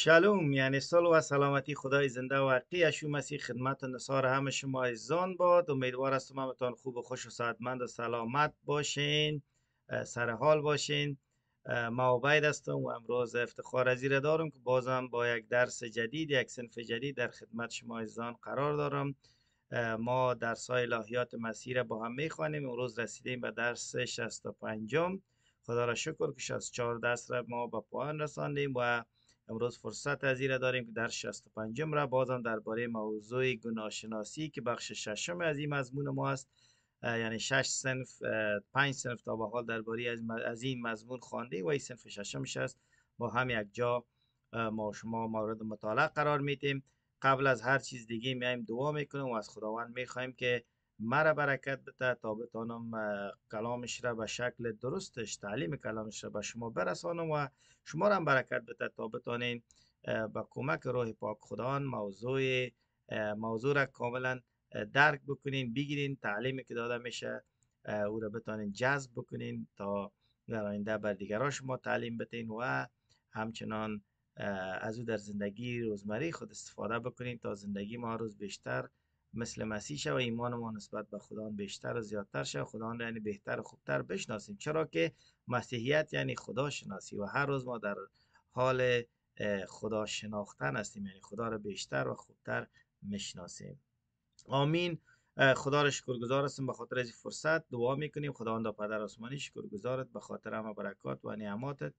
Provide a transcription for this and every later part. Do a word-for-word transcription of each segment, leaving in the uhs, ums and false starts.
شالوم، یعنی صلح و سلامتی خدای زنده و حقی یشوع مسیح خدمت و نثار همه شما عزیزان باد. امیدوار هستم همتان خوب و خوش و سعادتمند و سلامت باشین، اه، سر حال باشین. اه، ما عبید هستم و امروز افتخار از این دارم که بازم با یک درس جدید، یک صنف جدید در خدمت شما عزیزان قرار دارم. اه، ما درس های الهیات مسیح را با هم میخوانیم. امروز رسیدیم به درس شصت و پنجم. خدا را شکر که شصت و چهار درس را ما به پایان رساندیم و امروز فرصت از این داریم که در شصت و پنجم را بازم درباره موضوع گناهشناسی که بخش ششم از این مضمون ما است، یعنی شش صنف، پنج صنف تا به حال درباره از از این مضمون خوانده و این صنف ششمش است. با هم یک جا ما شما مورد مطالعه قرار میدیم. قبل از هر چیز دیگه میایم دعا میکنیم و از خداوند میخوایم که مرا برکت بده تا بتانم کلامش را به شکل درستش، تعلیم کلامش را به شما برسانم و شما را هم برکت بده تا بتانین با کمک روح پاک خداوند موضوع موضوع را کاملا درک بکنین، بگیرین، تعلیمی که داده میشه او را بتانین جذب بکنین تا در آینده بر دیگران شما تعلیم بدین و همچنان از او در زندگی روزمره خود استفاده بکنین تا زندگی ما روز بیشتر مثل مسیح شه و ایمان ما نسبت به خداوند بیشتر و زیادتر شه، خداوند یعنی بهتر و خوبتر بشناسیم، چرا که مسیحیت یعنی خدا شناسی و هر روز ما در حال خدا شناختن هستیم، یعنی خدا را بیشتر و خوبتر میشناسیم. آمین. خدا را شکرگزار هستیم به خاطر از فرصت. دعا میکنیم خداوند پدر آسمانی شکرگزارت به خاطر همه برکات و نعماتت،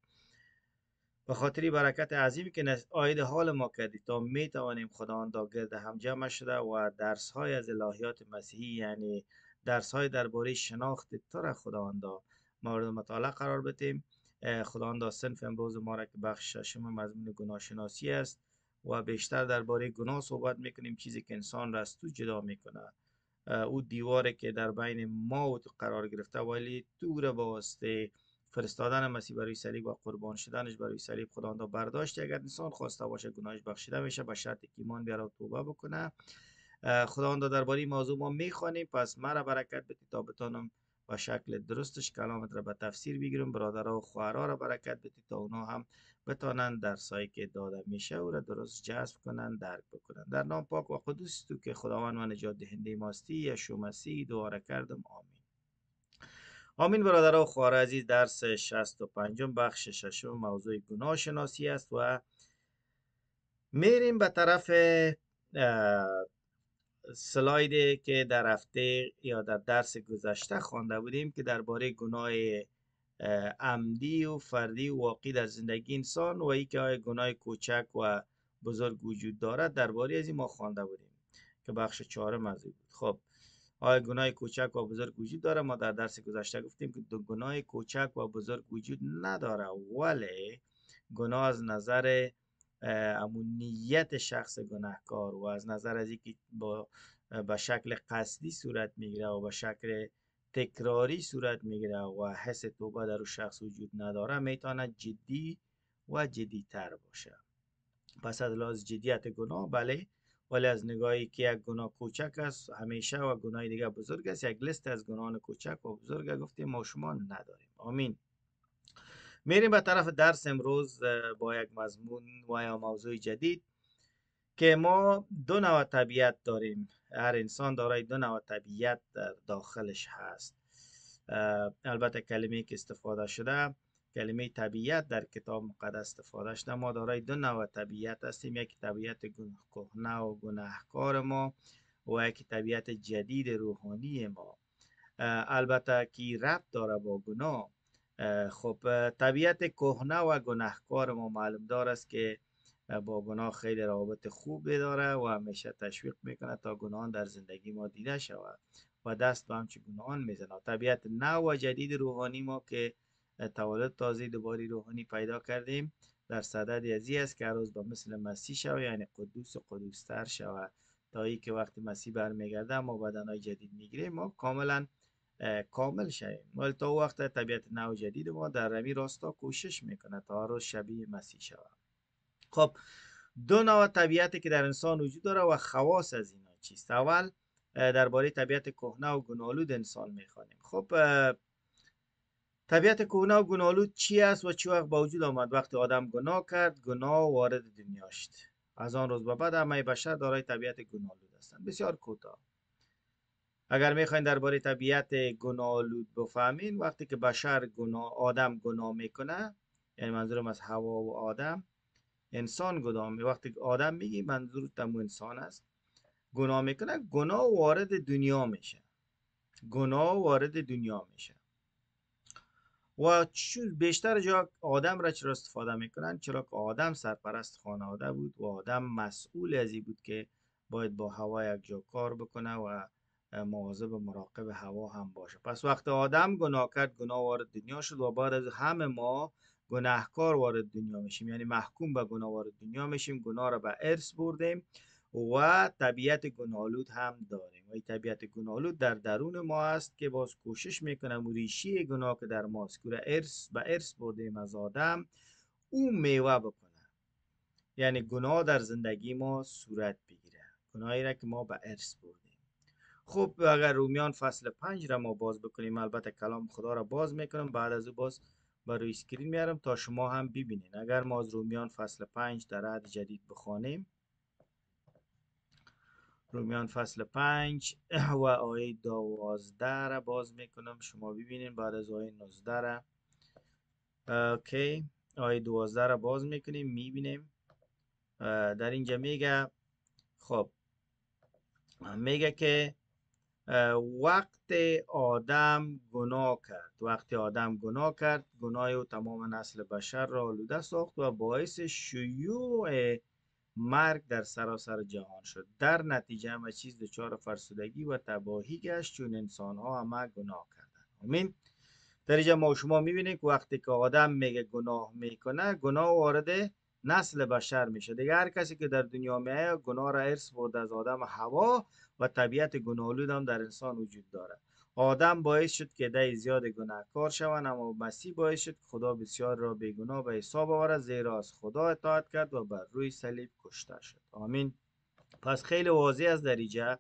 به خاطر برکت عظیمی که آید حال ما کردی تا می توانیم خداوند گرد هم جمع شده و درس های از الهیات مسیحی، یعنی درس های درباره شناخت تو را خداوند مورد مطالعه قرار بدیم. خداوند صنف امروز ما را که بخش ششم مضمون گناه شناسی است و بیشتر درباره گناه صحبت میکنیم، چیزی که انسان را از تو جدا میکنه، او دیواری که در بین ما و تو قرار گرفته، ولی تو را با واسطه فرستادن مسیح بر روی صلیب و قربان شدنش بر روی صلیب خداوند برداشت. اگر انسان خواسته باشه گناهش بخشیده میشه به شرطی که ایمان بیاره و توبه بکنه. خداوند درباره این موضوع ما میخوانیم، پس مرا برکت بدید تا بتونم با شکل درستش کلامت را به تفسیر بگیرم. برادرها و خواهرها را برکت بدید تا اونا هم بتونن درسایی که داده میشه او را درست جذب کنن، درک بکنن. در نام پاک و قدوس تو که خداوند و نجات دهنده ماستی یشوع مسیح دعا را کردم، آمین. آمین. برادرها و خواهرها عزیز، درس شصت و پنجم بخش ششم موضوع گناه شناسی است و میریم به طرف سلایدی که در هفته یا در درس گذشته خوانده بودیم که درباره گناه عمدی و فردی و واقعی در زندگی انسان و ای که آیا گناه کوچک و بزرگ وجود دارد، درباره از این ما خوانده بودیم که بخش چهارم از بود. خب آیا گناه کوچک و بزرگ وجود داره؟ ما در درس گذشته گفتیم که دو گناه کوچک و بزرگ وجود نداره، ولی گناه از نظر امون نیت شخص گناهکار و از نظر از اینکه با به شکل قصدی صورت میگیره و به شکل تکراری صورت میگیره و حس توبه در شخص وجود نداره، میتونه جدی و جدی تر باشه. پس از لحاظ جدیت گناه بله، ولی از نگاهی که یک گناه کوچک است همیشه و گناه دیگه بزرگ است، یک لیست از گناهان کوچک و بزرگ گفتیم ما شما نداریم. آمین. میریم به طرف درس امروز با یک مضمون و یا موضوع جدید که ما دو نوع طبیعت داریم. هر انسان دارای دو نوع طبیعت در داخلش هست. البته کلمه که استفاده شده کلمه طبیعت در کتاب مقدس استفاده شده. ما دارای دو نوع طبیعت هستیم، یک طبیعت کهنه و گناهکار ما و یک طبیعت جدید روحانی ما. البته که ربط داره با گناه. خب طبیعت کهنه و گناهکار ما معلوم دار است که با گناه خیلی روابط خوبی داره و همیشه تشویق میکنه تا گناهان در زندگی ما دیده شود و دست به همچه گناهان میزنه. طبیعت نو و جدید روحانی ما که تولد تازه دوباره روحانی پیدا کردیم در صدد ازی است که هر روز به مثل مسیح شود، یعنی قدوس و قدوستر شود تا ای که وقتی مسیح برمیگرده ما بدنهای جدید میگیریم ما کاملا کامل شویم. ولی تا وقت طبیعت نو جدید ما در روی راستا کوشش میکنه تا هر روز شبیه مسیح شود. خب دو نوع طبیعتی که در انسان وجود داره و خواص از اینا چیست؟ اول درباره طبیعت کهنه و گناه‌آلود انسان میخوانیم. خب طبیعت کهنه و گناه‌آلود چی است و چه وقت به وجود آمد؟ وقتی آدم گناه کرد، گناه وارد دنیا شد. از آن روز به بعد همه بشر دارای طبیعت گناه‌آلود هستند. بسیار کوتاه. اگر میخواین درباره طبیعت گناه‌آلود بفهمین، وقتی که بشر گناه آدم گناه میکنه، یعنی منظورم از حوا و آدم، انسان گناه می وقتی که آدم میگی منظور تمو انسان است، گناه میکنه، گناه وارد دنیا میشه. گناه وارد دنیا میشه. و بیشتر جا آدم را چرا استفاده میکنن؟ چرا که آدم سرپرست خانواده بود و آدم مسئول از این بود که باید با هوا یک جا کار بکنه و مواظب و مراقب هوا هم باشه. پس وقتی آدم گناه کرد، گناه وارد دنیا شد و بعد از همه ما گناهکار وارد دنیا میشیم، یعنی محکوم به گناه وارد دنیا میشیم. گناه را به ارث بردیم و طبیعت گناه‌آلود هم داریم و این طبیعت گناه‌آلود در درون ما است که باز کوشش میکنم ریشه گناه که در ماست که ارث به ارث بردیم از آدم، او میوه بکنه، یعنی گناه در زندگی ما صورت بگیره، گناهی را که ما به ارث بردیم. خب اگر رومیان فصل پنج را ما باز بکنیم، البته کلام خدا را باز میکنم، بعد از او باز بر روی اسکرین میارم تا شما هم ببینید. اگر ما از رومیان فصل پنج در عهد جدید بخوانیم، رومیان فصل پنج و آیه دوازده را باز میکنم، شما ببینید. بعد از آیه نوزده را اوکی، آیه دوازده را باز میکنیم، میبینیم در اینجا میگه، خب میگه که وقت آدم گناه کرد، وقتی آدم گناه کرد، گناه او تمام نسل بشر را آلوده ساخت و باعث شیوع مرگ در سراسر جهان شد. در نتیجه همه چیز دچار فرسودگی و تباهی گشت، چون انسان ها همه گناه کردند. آمین. در اینجا ما شما میبینید که وقتی که آدم میگه گناه میکنه، گناه وارد نسل بشر میشه دیگه. هر کسی که در دنیا میایه گناه را ارث برده از آدم حوا و طبیعت گناه‌آلود هم در انسان وجود داره. آدم باعث شد که عده زیاد گناهکار شوند، اما مسیح باعث شد خدا بسیار را بیگناه به حساب آورد، زیرا از خدا اطاعت کرد و بر روی صلیب کشته شد. آمین. پس خیلی واضح است در اینجا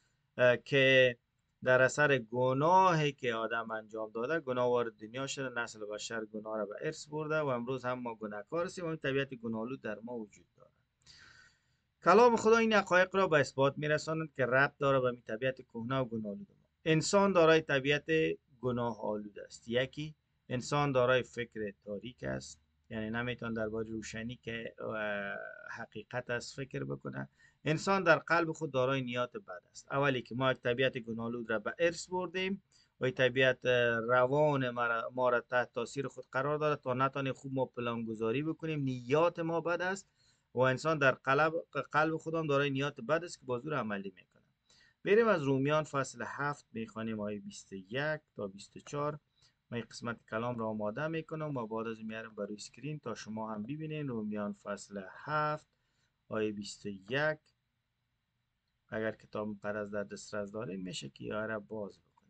که در اثر گناهی که آدم انجام داده، گناه وارد دنیا شده، نسل بشر گناه را به ارث برده و امروز هم ما گناهکار هستیم و این طبیعت گناه‌آلود در ما وجود دارد. کلام خدا این حقایق را به اثبات میرساند که ربط داره به طبیعت کهنه و گناه‌آلود ما. انسان دارای طبیعت گناه آلود است. یکی، انسان دارای فکر تاریک است، یعنی نمیتون درباره روشنی که حقیقت است فکر بکنه. انسان در قلب خود دارای نیات بد است. اولی که ما یک طبیعت گناه‌آلود را به ارث بردیم و این طبیعت روان ما را تحت تاثیر خود قرار داده تا نتونیم خوب ما پلان گذاری بکنیم. نیات ما بد است و انسان در قلب قلب خودم دارای نیات بد است که با زور عملی میکنه. بریم از رومیان فصل هفت میخوانیم، آیه بیست و یک تا بیست و چهار. من این قسمت کلام را آماده میکنم و بعد از میارم بر اسکرین تا شما هم ببینید. رومیان فصل هفت آیه بیست و یک. اگر کتاب مقدس در دسترس دارین میشه که آیه را باز بکنیم.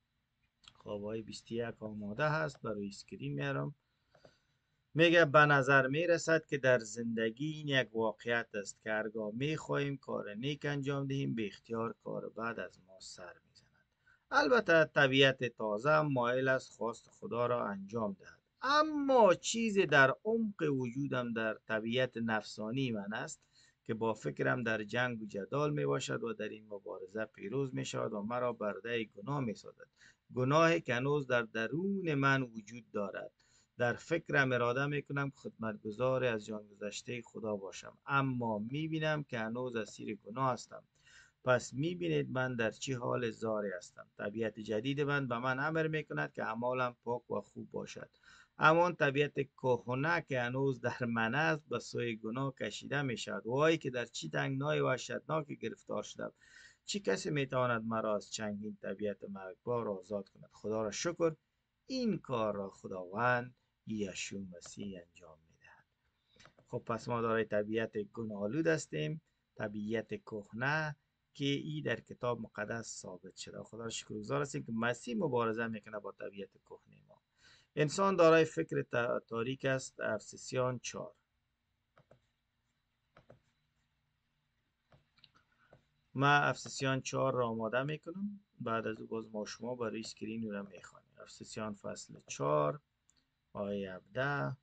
خب آیه بیست و یک آماده هست، بر اسکرین میارم. میگه به نظر میرسد که در زندگی این یک واقعیت است که هرگاه میخواهیم کار نیک انجام دهیم، به اختیار کار بعد از ما سر میزند. البته طبیعت تازه هم مایل است خواست خدا را انجام دهد، اما چیزی در عمق وجودم در طبیعت نفسانی من است که با فکرم در جنگ و جدال می باشد و در این مبارزه پیروز می شود و مرا برده گناه می سازد. گناهی که هنوز در درون من وجود دارد. در فکرم اراده میکنم که خدمتگزار از جان گذشته خدا باشم، اما میبینم که هنوز اسیر گناه هستم. پس میبینید من در چه حال زاری هستم. طبیعت جدید من به من امر میکند که اعمالم پاک و خوب باشد، اما طبیعت کهنه که هنوز در من است به سوی گناه کشیده میشود. وای که در چه تنگنای وحشتناکی گرفتار شدم. چه کسی میتواند مرا از چنگین طبیعت مرگبار آزاد کند؟ خدا را شکر این کار را خداوند یشوع مسیح انجام میدهد. خب پس ما دارای طبیعت گناه‌آلود هستیم، طبیعت کهنه که ای در کتاب مقدس ثابت شده. خدا را شکرگزار هستیم که مسیح مبارزه میکنه با طبیعت کهنه ما. انسان دارای فکر تاریک است. افسوسیان چهار. ما افسوسیان چهار را آماده میکنم، بعد از او باز ما شما برای اسکرین را میخوانیم. افسوسیان فصل چهار آیه هفده.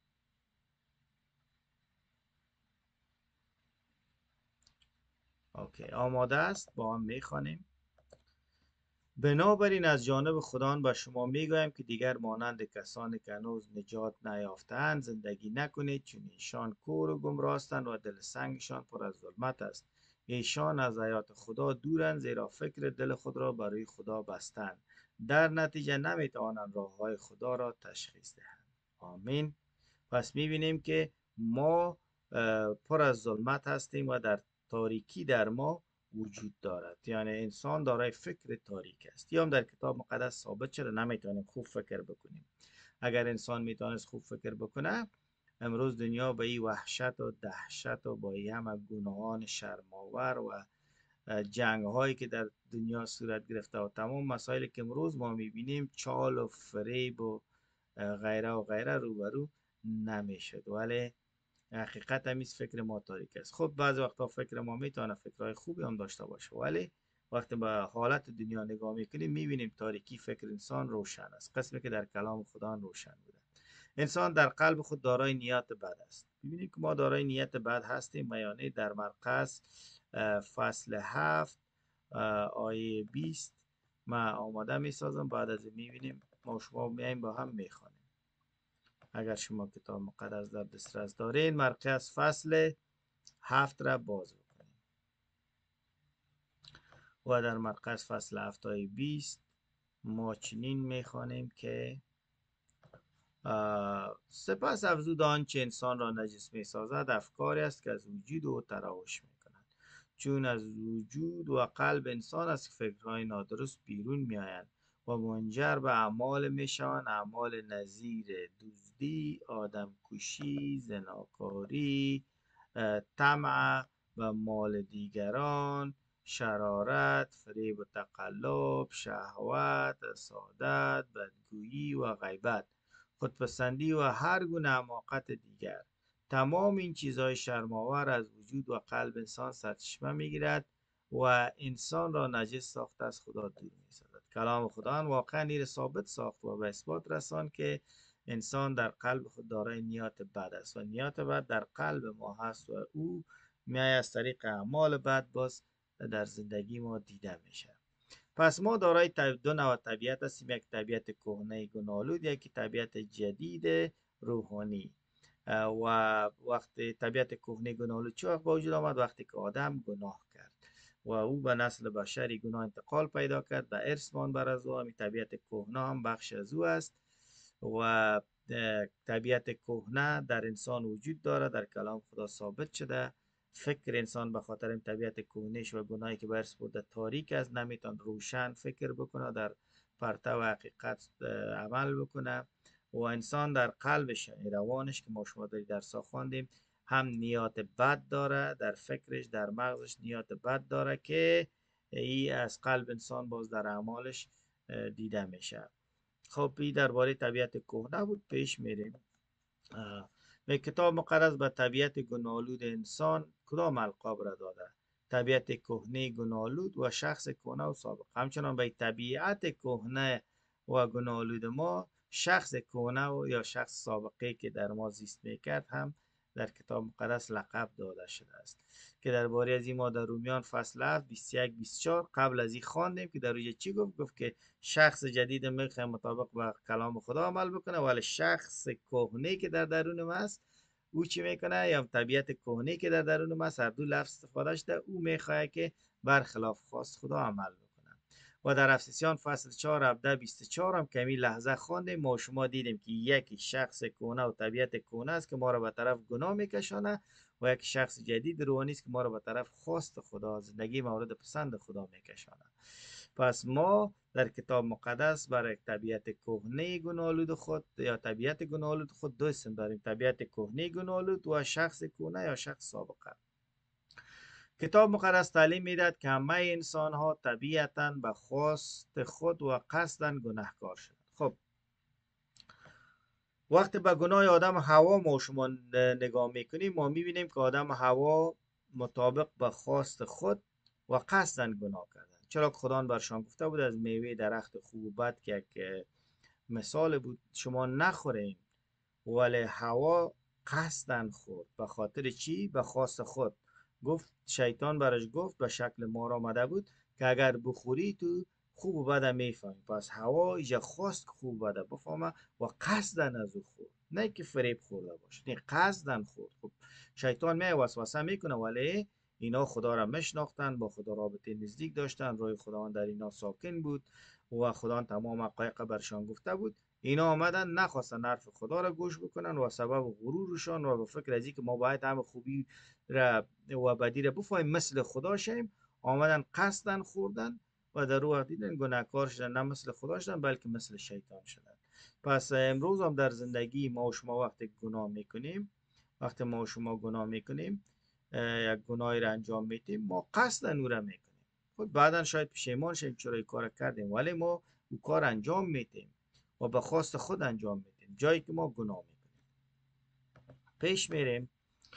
اوکی، آماده است؟ با هم میخوانیم. بنابراین از جانب خداوند به شما میگویم که دیگر مانند کسانی که هنوز نجات نیافتند زندگی نکنید، چون ایشان کور و گمراهند و دل سنگشان پر از ظلمت است. ایشان از حیات خدا دورند، زیرا فکر دل خود را برای خدا بستند، در نتیجه نمیتوانند راه های خدا را تشخیص دهند. آمین. پس میبینیم که ما پر از ظلمت هستیم و در تاریکی در ما وجود دارد، یعنی انسان دارای فکر تاریک است. یا هم در کتاب مقدس ثابت شده نمیتونیم خوب فکر بکنیم. اگر انسان میتونست خوب فکر بکنه، امروز دنیا به این وحشت و دهشت و با این همه گناهان شرم‌آور و جنگ هایی که در دنیا صورت گرفته و تمام مسائلی که امروز ما میبینیم، چال و فریب و غیره و غیره روبرو نمیشد. ولی حقیقت همیز فکر ما تاریک است. خب بعضی وقتا فکر ما میتونه فکرهای خوبی هم داشته باشه، ولی وقتی به حالت دنیا نگاه میکنیم میبینیم تاریکی فکر انسان روشن است، قسمی که در کلام خدا روشن بوده. انسان در قلب خود دارای نیت بد است. ببینید که ما دارای نیت بد هستیم. یعنی در مرقس فصل هفت آیه بیست ما آماده میسازم، بعد از این میبینیم ما شما میایم با هم میخوانیم. اگر شما کتاب مقدس در دسترس دارین، مرقس فصل هفت را باز بکنیم و در مرقس فصل هفت آیه بیست ما چنین میخوانیم که سپس افزود آنچه انسان را نجس میسازد افکاری است که از وجود او تراوش میکنند، چون از وجود و قلب انسان است که فکرهای نادرست بیرون میآیند و منجر به اعمال میشوند، اعمال نظیر دزدی، آدم کشی، زناکاری، طمع و مال دیگران، شرارت، فریب و تقلب، شهوت، حسادت، بدگویی و غیبت، خودپسندی و هر گونه حماقت دیگر. تمام این چیزهای شرم‌آور از وجود و قلب انسان سرچشمه میگیرد و انسان را نجس ساخته از خدا دور میسازد. کلام خدا واقعا این ثابت ساخت و به اثبات رسان که انسان در قلب خود دارای نیات بد است و نیات بد در قلب ما هست و او میای از طریق اعمال بد باز در زندگی ما دیده میشه. پس ما دارای دو نوع طبیعت هستیم، یک طبیعت کهنه گناه‌آلود، یک طبیعت جدید روحانی. و وقتی طبیعت کهنه گناه‌آلود چه وقت با وجود آمد؟ وقتی که آدم گناه کرد و او به نسل بشری گناه انتقال پیدا کرد، به ارث مان بر از او. همین طبیعت کهنه هم بخش از او است و طبیعت کهنه در انسان وجود داره، در کلام خدا ثابت شده. فکر انسان به خاطر این طبیعت کهنه‌اش و گناهی که به ارث برده تاریک است، نمیتونه روشن فکر بکنه، در پرتو حقیقت عمل بکنه و انسان در قلبش، روانش که ما شما در درس خواندیم، هم نیات بد داره، در فکرش، در مغزش نیات بد داره که ای از قلب انسان باز در اعمالش دیده میشه. خب این درباره طبیعت کهنه بود. پیش میریم. به کتاب مقدس به طبیعت گناه‌آلود انسان کدام القاب را داده؟ طبیعت کهنه گناه‌آلود و شخص کهنه و سابق. همچنان به طبیعت کهنه و گناه‌آلود ما شخص کهنه و یا شخص سابقه که در ما زیست میکرد هم در کتاب مقدس لقب داده شده است که درباره از این ما در رومیان فصل هفت بیست و یک بیست و چهار قبل از این خواندیم که در روی چی گفت؟ گفت که شخص جدید میخواد مطابق با کلام خدا عمل بکنه، ولی شخص کهنه که در درون ما است او چی میکنه؟ یا طبیعت کهنه که در درون ما است، هر دو لفظ استفاده شده، او میخواد که برخلاف خواست خدا عمل بکنه. و در افسوسیان فصل چهار هفده بیست و چهار هم کمی لحظه خواندیم، ما شما دیدیم که یکی شخص کهنه و طبیعت کهنه است که ما را به طرف گناه میکشانه و یک شخص جدید روحانی است که ما را به طرف خواست خدا، زندگی مورد پسند خدا میکشانه. پس ما در کتاب مقدس برای طبیعت کهنه گناه‌آلود خود یا طبیعت گناه‌آلود خود دو اسم داریم: طبیعت کهنه گناه‌آلود و شخص کهنه یا شخص سابقه. کتاب مقدس تعلیم میدهد که همه انسان ها طبیعتاً به خواست خود و قصداً گناهکار شدند. خب وقتی به گناه آدم حوا ما شما نگاه میکنیم، ما میبینیم که آدم حوا مطابق به خواست خود و قصداً گناه کردند، چرا که خدا برشان گفته بود از میوه درخت خوب و بد که یک مثال بود شما نخورین، ولی هوا قصدن خورد. به خاطر چی؟ به خواست خود. گفت شیطان برش گفت به شکل مار آمده بود که اگر بخوری تو خوب و بد میفهمی. پس هوا ایجا خواست که خوب و بد بفهمه و قصدن از او خورد، نه که فریب خورده باشه، نه قصدن خورد. خب شیطان می وسوسه میکنه، ولی اینا خدا را میشناختن، با خدا رابطه نزدیک داشتن، روی خداوند در اینا ساکن بود و خداوند تمام حقایق برشان گفته بود. اینا آمدن نخواستن حرف خدا را گوش بکنن و سبب غرورشان و به فکر از که ما باید همه خوبی را و بدی را بفهمیم مثل خدا شیم، آمدن قصدن خوردن و در وقت دیدن گناهکار شدن، نه مثل خدا شدن بلکه مثل شیطان شدن. پس امروز هم در زندگی ما و شما وقتی گناه میکنیم، وقتی ما و شما گناه میکنیم، یک گناهی را انجام میدیم، ما قصدن او را میکنیم. خود بعدا شاید پشیمان شیم چرا این کار کردیم، ولی ما او کار انجام میدیم و به خواست خود انجام میدیم جایی که ما گناه میکنیم. پیش میریم.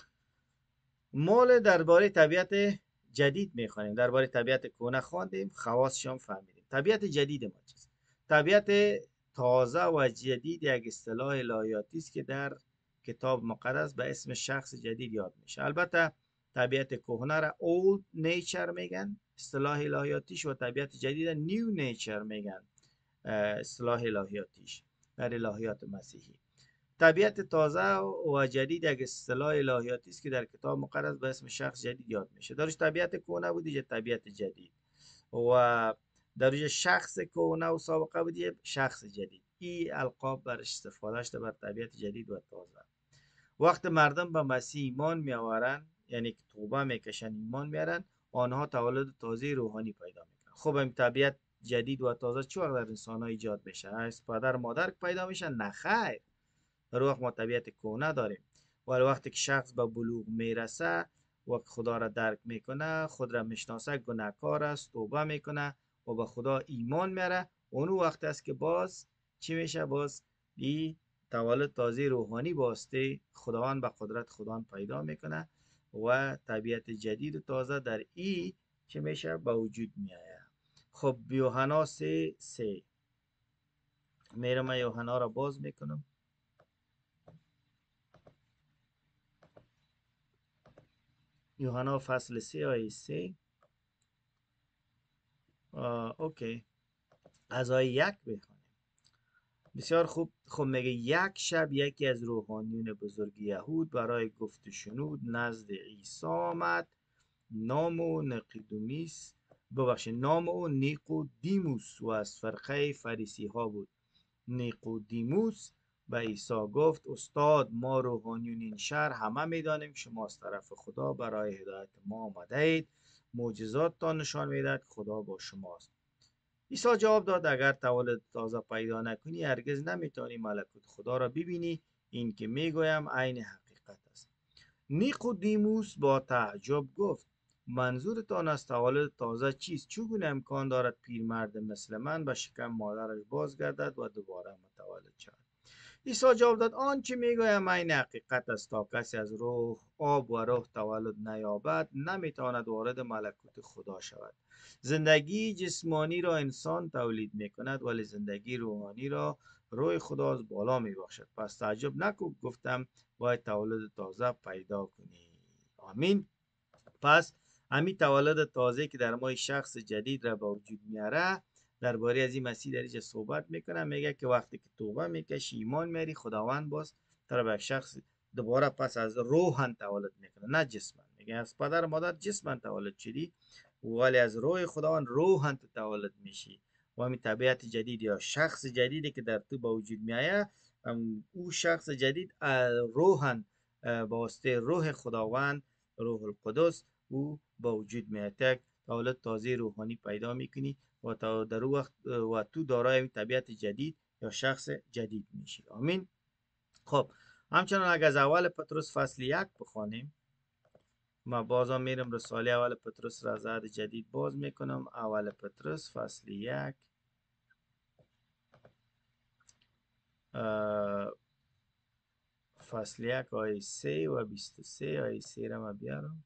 مال درباره طبیعت جدید میخوانیم. درباره طبیعت کهنه خواندیم، خواصش هم فهمیدیم. طبیعت جدید ما چیست؟ طبیعت تازه و جدید یک اصطلاح الهیاتی است که در کتاب مقدس به اسم شخص جدید یاد میشه. البته طبیعت کهنه را old nature میگن اصطلاح الهیاتیش، و طبیعت جدید new nature میگن اصطلاح الهیاتیش در الهیات مسیحی. طبیعت تازه و جدید یک اصطلاح الهیاتی است که در کتاب مقدس به اسم شخص جدید یاد میشه. درش طبیعت کهنه بود، دیگه طبیعت جدید، و درش شخص کهنه و سابقه بود، شخص جدید. این القاب برش استفاده شده بر طبیعت جدید و تازه. وقت مردم به مسیح ایمان میآورن، یعنی که توبه میکشن ایمان میارن، آنها تولد تازه روحانی پیدا میکنن. خب این طبیعت جدید و تازه چه وقت در انسان ها ایجاد میشه؟ از پدر مادر پیدا میشن؟ نه خیر، در وقت ما طبیعت کهنه داریم. ولی وقتی که شخص به بلوغ میرسه، وقت خدا را درک میکنه، خود را میشناسه، گناهکار است، توبه میکنه و به خدا ایمان میاره، اون وقت است که باز چی میشه؟ باز این تولد تازه روحانی باسته خداوند به قدرت خداوند پیدا میکنه و طبیعت جدید و تازه در ای چی میشه؟ به وجود میآید. خب یوحنا سه سه میرم، یوحنا را باز میکنم. یوحنا فصل سه آیه سه. اوکی، از آیه یک بخونیم. بسیار خوب. خب میگه یک شب یکی از روحانیون بزرگ یهود برای گفت و شنود نزد عیسی آمد. نام او نقیدومیس ببخشید نام او نیقودیموس و از فرقه فریسی ها بود. نیقودیموس به عیسی گفت استاد، ما روحانیون این شهر همه میدانیم شما از طرف خدا برای هدایت ما آمده اید، معجزات تا نشان میدهد که خدا با شماست. عیسی جواب داد اگر تولد تازه پیدا نکنی هرگز نمیتونی ملکوت خدا را ببینی. این که میگویم عین حقیقت است. نیقودیموس با تعجب گفت منظورتان از تولد تازه چیست؟ چگونه امکان دارد پیرمرد مثل من به شکم مادرش بازگردد و دوباره متولد شود؟ عیسی جواب داد آنچه میگویم عین حقیقت است. تا کسی از روح آب و روح تولد نیابد نمیتواند وارد ملکوت خدا شود. زندگی جسمانی را انسان تولید میکند، ولی زندگی روحانی را روح خدا از بالا میبخشد. پس تعجب نکن گفتم باید تولد تازه پیدا کنی. آمین. پس همین تولد تازه که در ما شخص جدید را به وجود میاره، درباره از این مسیح در اینجا صحبت میکنه. میگه که وقتی که توبه میکشی ایمان میاری، خداوند باز تر به شخص دوباره پس از روحن تولد میکنه، نه جسمن. میگه از پدر مادر جسمن تولد شدی، ولی از روح خداوند روحن تولد میشی و همین طبیعت جدید یا شخص جدیدی که در تو به وجود میآید، او شخص جدید روحن به واسطه روح خداوند روح القدس او با وجود میاد. تولد تازه روحانی پیدا میکنی و تا در وقت و تو دارای طبیعت جدید یا شخص جدید میشی. آمین. خب همچنان اگر از اول پتروس فصل یک بخوانیم، ما بازم میرم رساله اول پتروس را از عهد جدید باز میکنم. اول پتروس فصل یک فصل یک آیه سه و بیست و سه. آیه سه را ما بیارم.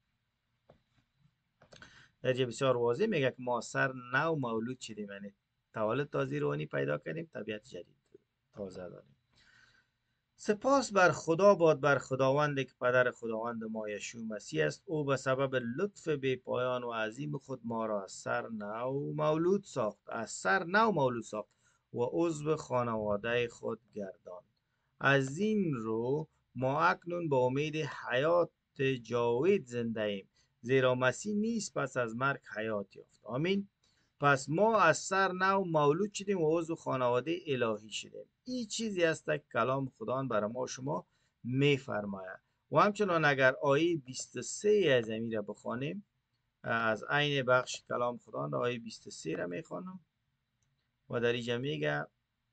در بسیار واضح میگه که ما سر نو مولود شدیم، یعنی تولد تازه روحانی پیدا کردیم، طبیعت جدید تازه داریم. سپاس بر خدا باد، بر خداوندی که پدر خداوند ما یشوع مسیح است. او به سبب لطف بی پایان و عظیم خود ما را از سر نو مولود ساخت از سر نو مولود ساخت و عضو خانواده خود گرداند. از این رو ما اکنون به امید حیات جاوید زنده ایم، زیرا مسیح نیست پس از مرگ حیات یافت. آمین. پس ما از سر نو مولود شدیم و عضو خانواده الهی شدیم. این چیزی است که کلام خدا برای ما شما میفرماید. و همچنان اگر آیه بیست و سه از این را بخوانیم، از عین بخش کلام خدا را آیه بیست و سه را میخوانم و در اینجا میگه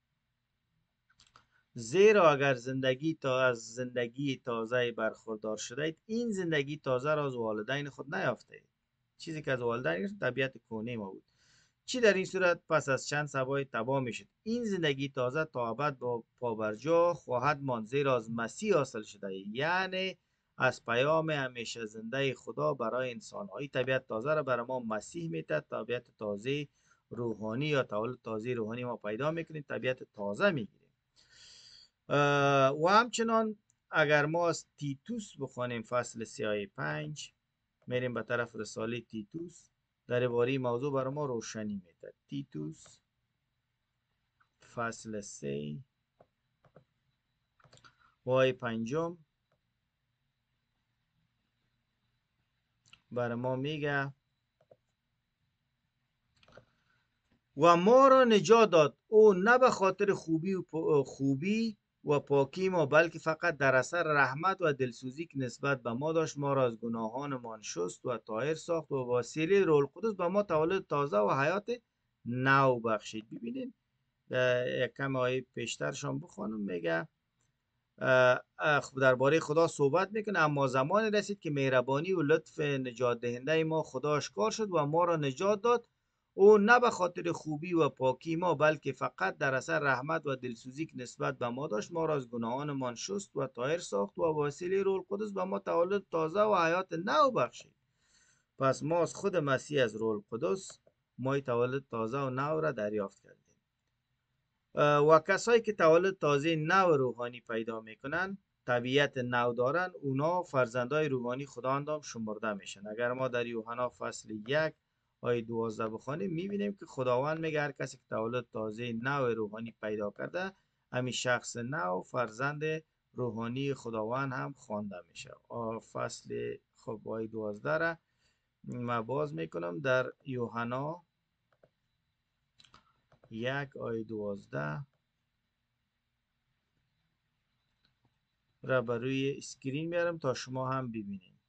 زیرا اگر زندگی تا از زندگی تازه برخوردار شدید، این زندگی تازه را از والدین خود نیافتید. چیزی که از والدین طبیعت کونی ما بود. چی در این صورت پس از چند سبای تباه میشد. این زندگی تازه تا ابد با پابرجا خواهد ماند، زیرا از مسیح حاصل شده، یعنی از پیام همیشه زنده خدا برای انسان‌های. طبیعت تازه را برای ما مسیح میده. طبیعت تازه روحانی یا تولد تازه روحانی ما پیدا میکنیم، طبیعت تازه میگیریم. و همچنان اگر ما از تیتوس بخوانیم فصل سه آیه پنج، میریم به طرف رساله تیتوس، در باره موضوع برای ما روشنی میده. تیتوس فصل سه و آیه پنجم برای ما میگه و ما را نجات داد او نه به خاطر خوبی و خوبی و پاکی ما، بلکه فقط در اثر رحمت و دلسوزی که نسبت به ما داشت. ما را از گناهانمان شست و طاهر ساخت و وسیله روح القدس به ما تولد تازه و حیات نو بخشید. ببینید یک کم آیه پیشترشان بخوانم، میگه درباره خدا صحبت میکنه. اما زمانی رسید که مهربانی و لطف نجات دهنده ما خدا آشکار شد و ما را نجات داد او نه به خاطر خوبی و پاکی ما، بلکه فقط در اثر رحمت و دلسوزی که نسبت به ما داشت. ما را از گناهانمان شست و طاهر ساخت و وسیله روح القدس به ما تولد تازه و حیات نو بخشید. پس ما از خود مسیح، از روح القدس، ما تولد تازه و نو را دریافت کردیم. و کسایی که تولد تازه نو روحانی پیدا میکنن، طبیعت نو دارن، اونا فرزندای روحانی خداوند هم شمرده میشن. اگر ما در یوحنا فصل یک آیه دوازده بخوانیم، میبینیم که خداوند میگه هر کسی که تولد تازه نو روحانی پیدا کرده، همین شخص نو فرزند روحانی خداوند هم خوانده میشه. فصل خب آیه دوازده را ما باز میکنم در یوحنا یک آیه دوازده را بر روی اسکرین میارم تا شما هم ببینیم.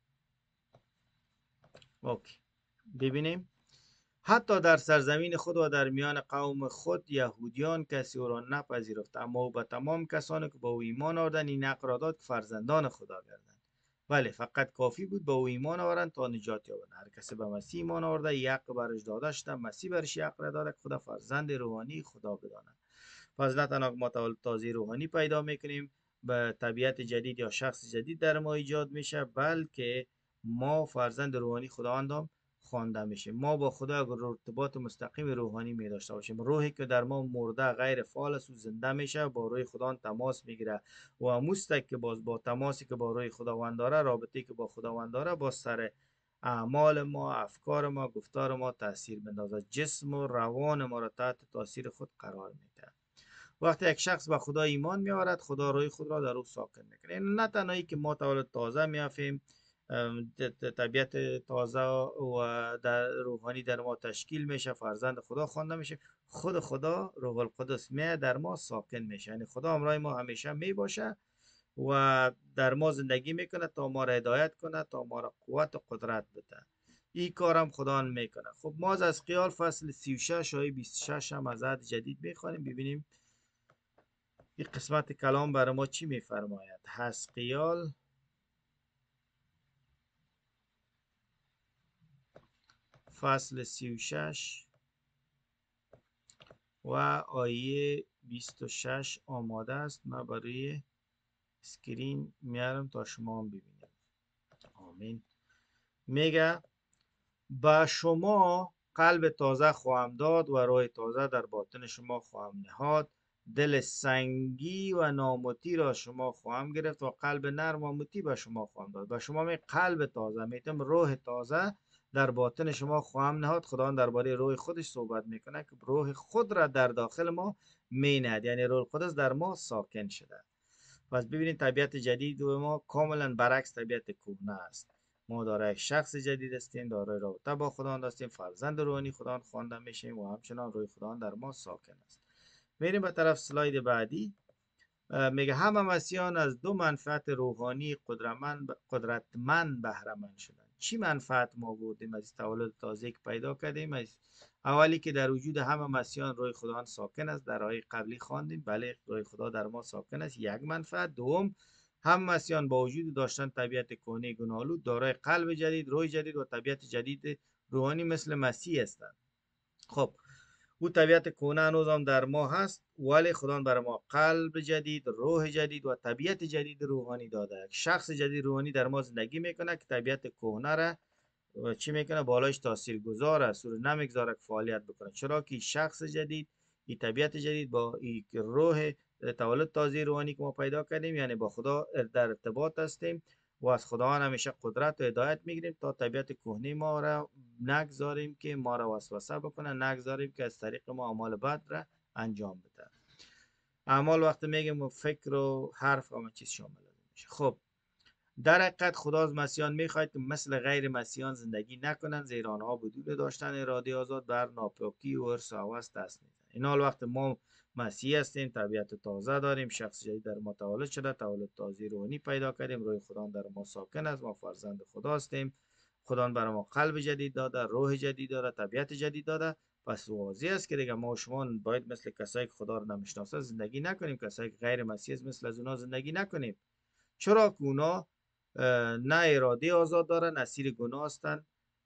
اوکی. ببینیم حتی در سرزمین خود و در میان قوم خود یهودیان کسی او را نپذیرفت، اما او به تمام کسانی که به او ایمان آوردند این حق را داد که فرزندان خدا گردند. بله، فقط کافی بود به او ایمان آورند تا نجات یابند. هر کسی به مسیح ایمان آورده این حق برش داده شده. مسیح برش حق را داده که خدا فرزند روحانی خدا بداند. پس نه تنها ما تولد تازه روحانی پیدا میکنیم، به طبیعت جدید یا شخص جدید در ما ایجاد میشه، بلکه ما فرزند روحانی خداوند هم خوانده میشیم. ما با خدا اگر ارتباط مستقیم روحانی می داشته باشیم، روحی که در ما مرده غیر فعال است و زنده میشه، با روح خداوند تماس میگیره و مستق که باز با تماسی که با روح خداوند داره، رابطه‌ای که با خداوند داره، با سر اعمال ما، افکار ما، گفتار ما تاثیر بندازه. جسم و روان ما را تحت تاثیر خود قرار میده. وقتی یک شخص به خدا ایمان میآورد، خدا روی خود را در او ساکن میکنه. نه تنهایی که ما تولد تازه میافیم، طبیعت تازه و در روحانی در ما تشکیل میشه، فرزند خدا خوانده میشه، خود خدا روح القدس می در ما ساکن میشه. یعنی خدا همراه ما همیشه می باشه و در ما زندگی میکنه تا ما را هدایت کنه، تا ما را قوت و قدرت بده. این کارم خدا میکنه. خب ما از خیال فصل سی و شش آیه بیست و شش هم از عهد جدید میخوانیم. ببینیم این قسمت کلام برای ما چی میفرماید. حزقیال فصل سی و شش و آیه بیست و شش آماده است. من برای اسکرین میارم تا شما هم ببینید. آمین. میگه با شما قلب تازه خواهم داد و روح تازه در باطن شما خواهم نهاد. دل سنگی و نامطی را شما خواهم گرفت و قلب نرم و مطیع به شما خواهم داد. و شما می قلب تازه میتم روح تازه در باطن شما خواهم نهاد. خداوند درباره روح خودش صحبت میکنه که روح خود را در داخل ما مینهد، یعنی روح قدس در ما ساکن شده. پس ببینید طبیعت جدید و ما کاملا برعکس طبیعت کهنه است. ما دارای شخص جدید هستیم، دارای رابطه با خداوند هستیم، فرزند روحانی خداوند خوانده میشیم و همچنان روح خداوند در ما ساکن است. میریم به طرف سلاید بعدی. میگه همه مسیحیان از دو منفعت روحانی قدرتمند قدرتمند بهره مند شدند. چی منفعت ما بردیم از تولد تازه که پیدا کردیم؟ از اولی که در وجود همه مسیحیان روح خداوند ساکن است. در آیه قبلی خواندیم بله روح خدا در ما ساکن است، یک منفعت. دوم، هم مسیحیان با وجود داشتن طبیعت کهنه گناه‌آلود دارای قلب جدید، روح جدید و طبیعت جدید روحانی مثل مسیح هستند. خب او طبیعت کهنه هنوز هم در ما هست، ولی خداوند بر ما قلب جدید، روح جدید و طبیعت جدید روحانی داده. شخص جدید روحانی در ما زندگی میکنه که طبیعت کهنه را چی میکنه؟ بالایش تاثیر گذار است، او نمیگذاره که فعالیت بکنه. چرا که شخص جدید، این طبیعت جدید با این روح تولد تازه روحانی که ما پیدا کردیم، یعنی با خدا در ارتباط هستیم و از خداوند همیشه قدرت و هدایت میگیریم تا طبیعت کهنه ما را نگذاریم که ما را وسوسه بکنه، نگذاریم که از طریق ما اعمال بد را انجام بده. اعمال وقتی میگیم فکر و حرف و چیز شامل میشه. خب در حقیقت خدا از مسیحیان میخواهد که مثل غیر مسیحیان زندگی نکنند، زیرا آنها بدون داشتن اراده آزاد بر ناپاکی و ارث و هوس دست میزنند. این حال وقت ما مسیحی هستیم، طبیعت تازه داریم، شخص جدید در ما تولد شده، تولد تازه روحانی پیدا کردیم، روح خدا در ما ساکن است، ما فرزند خدا هستیم. خدا بر ما قلب جدید داده، روح جدید داده، طبیعت جدید داده. پس واضح است که دیگه ما و شما باید مثل کسایی که خدا رو نمیشناسند زندگی نکنیم، کسایی که غیر مسیحی است مثل از اونها زندگی نکنیم. چرا که اونا نه اراده آزاد دارن، اسیر گناه هستن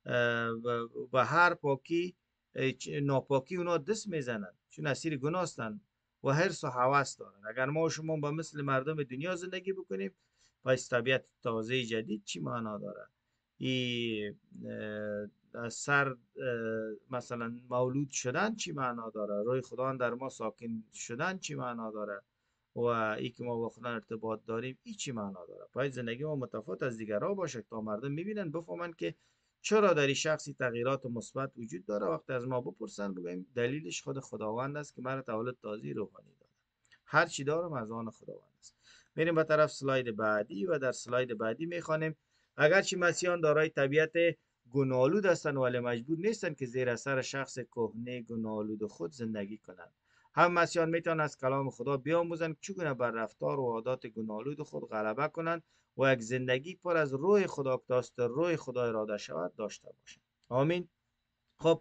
و هر پاکی ناپاکی اونا دست میزنن، چون اسیر گناه هستن و حرص و هوس دارن. اگر ما و شما با مثل مردم دنیا زندگی بکنیم، پس طبیعت تازه جدید چی معنا داره؟ ای سر مثلا مولود شدن چی معنا داره؟ روی خدا در ما ساکن شدن چی معنا داره؟ و ای که ما با خدا ارتباط داریم ای چی معنا داره؟ باید زندگی ما متفاوت از دیگرها باشه تا مردم میبینن بفهمن که چرا در این شخصی تغییرات مثبت وجود داره. وقتی از ما بپرسن بگیم دلیلش خود خداوند است که مرا تولد تازه روحانی داده. هر چی دارم از آن خداوند است. میریم به طرف سلاید بعدی و در سلاید بعدی میخوانیم اگرچه مسیحیان دارای طبیعت گناه‌آلود هستند ولی مجبور نیستند که زیر اثر شخص کهنه گناه‌آلود خود زندگی کنند. هم مسیحیان میتونن از کلام خدا بیاموزند چگونه بر رفتار و عادات گناه‌آلود خود غلبه کنند و یک زندگی پر از روح خدا که توسط روح خدا اراده شود داشته باشند. آمین. خب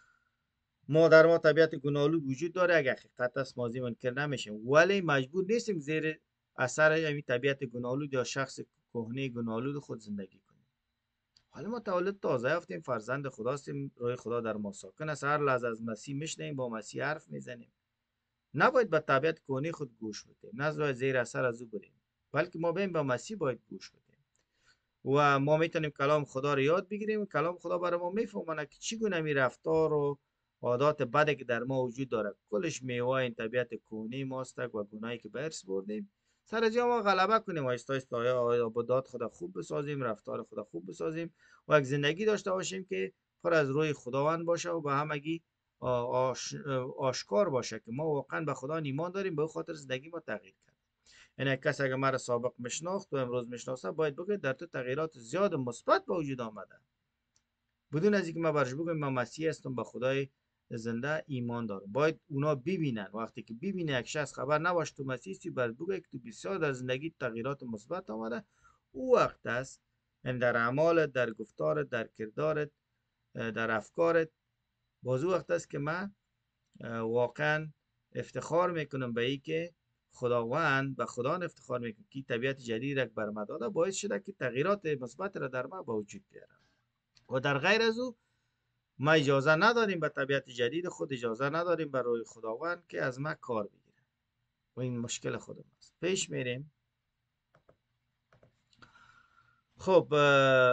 ما در ما طبیعت گناه‌آلود وجود داره، اگر حقیقت است ماضی منکر نمیشیم، ولی مجبور نیستیم زیر اثر این طبیعت گناه‌آلود یا شخص کهنه گناه‌آلود خود زندگی کنیم. حالا ما تولد تازه یافتیم، فرزند خدا هستیم، روح خدا در ما ساکن است، هر لحظه از مسیح میشنیم، با مسیح حرف میزنیم. نباید به طبیعت کهنه خود گوش بدیم، نه باید زیر اثر از او بریم، بلکه ما بیم به مسیح باید گوش بدیم و ما میتونیم کلام خدا رو یاد بگیریم. کلام خدا برای ما میفهمونه که چگونه می رفتار و عادات بده که در ما وجود داره کلش میوه این طبیعت کهنه ماست و گناهی که به ارث بردیم. سر از ما غلبه کنیم، آیستا آیستا عبادات خدا خوب بسازیم، رفتار خدا خوب بسازیم و یک زندگی داشته باشیم که پر از روح خداوند باشه و به همگی آش... آشکار باشه که ما واقعا به خدا ایمان داریم، به خاطر زندگی ما تغییر کرد. یعنی کسی اگر مرا سابق میشناخت و امروز میشناسه باید بگه در تو تغییرات زیاد مثبت به وجود آمده، بدون از اینکه ما برش بگم من مسیح هستم به خدای زنده ایمان دارم. باید اونا ببینن، وقتی که ببینه یک شخص خبر نباشه تو مسیح هستی، باید بگه که تو بسیار در زندگی تغییرات مثبت آمده. او وقت است یعنی در اعمالت، در گفتارت، در کردارت، در افکارت، باز او وقت است که من واقعا افتخار میکنم به این که خداوند و خدا افتخار میکنم که طبیعت جدید را بر ما داده باعث شده که تغییرات مثبت را در ما به وجود بیارم و در غیر از او ما اجازه نداریم به طبیعت جدید خود، اجازه نداریم به روی خداوند که از ما کار بگیره و این مشکل خودم است. پیش میریم. خب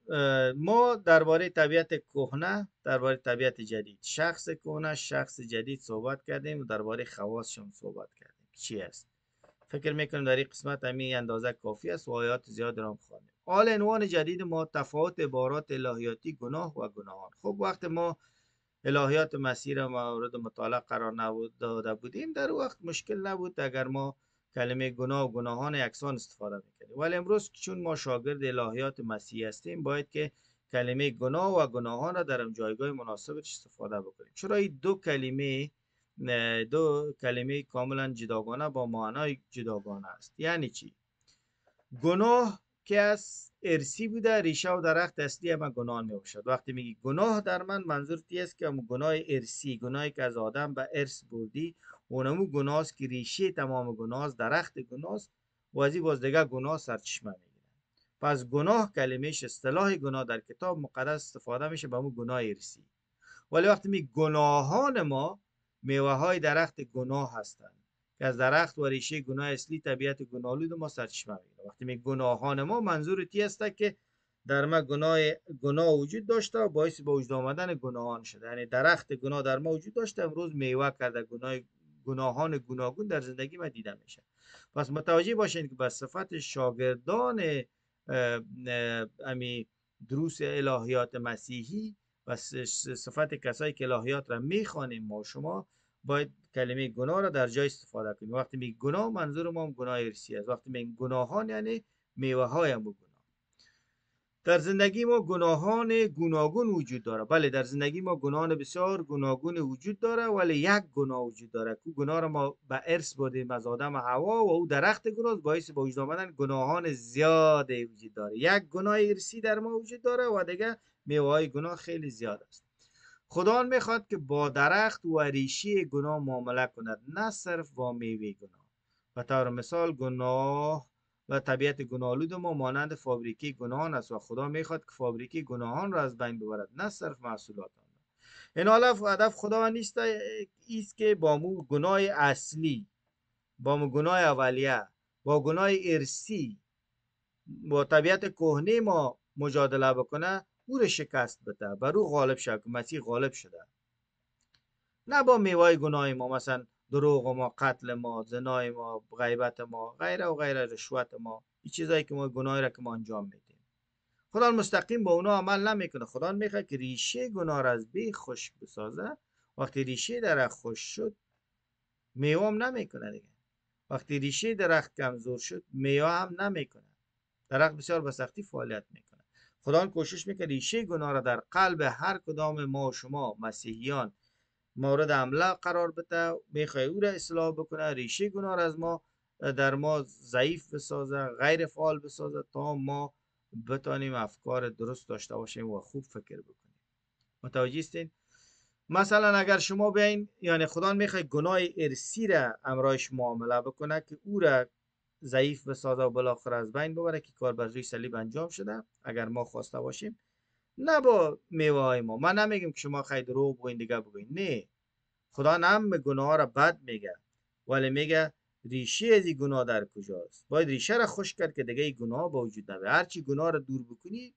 ما درباره طبیعت کهنه، درباره طبیعت جدید، شخص کهنه، شخص جدید صحبت کردیم و درباره خواصشون صحبت کردیم چی است. فکر میکنم در این قسمت همین اندازه کافی است و آیات زیاد را خواندیم. حال عنوان جدید ما تفاوت عبارات الهیاتی گناه و گناهان. خب وقت ما الهیات مسیح را مورد مطالعه قرار نبود داده بودیم، در وقت مشکل نبود اگر ما کلمه گناه و گناهان یکسان استفاده میکنیم، ولی امروز چون ما شاگرد الهیات مسیح هستیم باید که کلمه گناه و گناهان را در جایگاه مناسبش استفاده بکنیم، چرا این دو کلمه دو کلمه کاملا جداگانه با معنای جداگانه است. یعنی چی؟ گناه که از ارسی بوده، ریشه و درخت اصلی همه گناه می باشد. وقتی میگی گناه در من، منظور تی است که گناه ارسی، گناهی که از آدم به ارث بردی، اونمو گناه است که ریشه تمام گناه است، درخت گناه است و از این باز دیگه گناه سرچشمه میگیره. پس گناه کلمهش، اصطلاح گناه در کتاب مقدس استفاده میشه به همون گناه ارسی. ولی وقتی می گناهان ما، میوه های درخت گناه هستند که از درخت و ریشه گناه اصلی طبیعت گناه‌آلود ما سرچشمه میگیره. وقتی می گناهان ما، منظور تی است که در ما گناه گناه وجود داشته و باعث به وجود آمدن گناهان شده، یعنی درخت گناه در ما وجود داشته، امروز میوه کرده، گناه گناهان گوناگون در زندگی ما دیده میشه. پس متوجه باشین که به صفت شاگردان امی دروس الهیات مسیحی و صفت کسایی که الهیات را میخوانیم، ما شما باید کلمه گناه را در جای استفاده کنیم. وقتی میگه گناه، منظور ما هم گناه ارثی است. وقتی میگه گناهان، یعنی میوه های هم گناه. در زندگی ما گناهان گوناگون وجود داره. بله، در زندگی ما گناهان بسیار گوناگون وجود داره، ولی یک گناه وجود داره که گناه را ما به ارث بردیم از آدم حوا و او درخت گناه باعث به وجود آمدن گناهان زیاد وجود داره. یک گناه ارثی در ما وجود داره و دیگه میوه های گناه خیلی زیاد است. خدا میخواد که با درخت و ریشه گناه معامله کند، نه صرف با میوه گناه. به طور مثال گناه و طبیعت گناه‌آلود ما مانند فابریکه گناهان است و خدا میخواد که فابریکه گناهان را از بین ببرد، نه صرف محصولات آن. این حالا هدف خدا نیست ایست که با مو گناه اصلی، با مو گناه اولیه، با گناه ارسی، با طبیعت کهنه ما مجادله بکنه، او را شکست بده، بر او غالب شد که مسیح غالب شده. نه با میوه گناه ما، مثلا دروغ ما، قتل ما، زنای ما، غیبت ما، غیره و غیره، رشوت ما، این چیزایی که ما گناهی را که ما انجام میدیم. خدا مستقیم با اونا عمل نمیکنه. خدا میخواد که ریشه گناه را از بی خشک بسازه. وقتی ریشه درخت خشک شد، میوه هم نمیکنه دیگه. وقتی ریشه درخت کمزور شد، میوه هم نمیکنه. درخت بسیار به سختی فعالیت میکنه. خدا کوشش میکنه ریشه گناه را در قلب هر کدام ما و شما مسیحیان مورد حمله قرار بده، میخواد او را اصلاح بکنه، ریشه گناه را از ما در ما ضعیف بسازه، غیر فعال بسازه تا ما بتانیم افکار درست داشته باشیم و خوب فکر بکنیم. متوجه هستین؟ مثلا اگر شما بیاین، یعنی خدا میخواد گناه ارثی را امرایش معامله بکنه که او را ضعیف بسازه و بالاخره از بین ببره، که کار بر روی صلیب انجام شده اگر ما خواسته باشیم، نه با میوه های ما. من نمیگم که شما خیلی دروغ بگوین دیگه بگوین، نه. خدا نم گناه را بد میگه، ولی میگه ریشه از این گناه در کجاست. باید ریشه را خشک کرد که دیگه این گناه با وجود نبه. هرچی گناه را دور بکنی،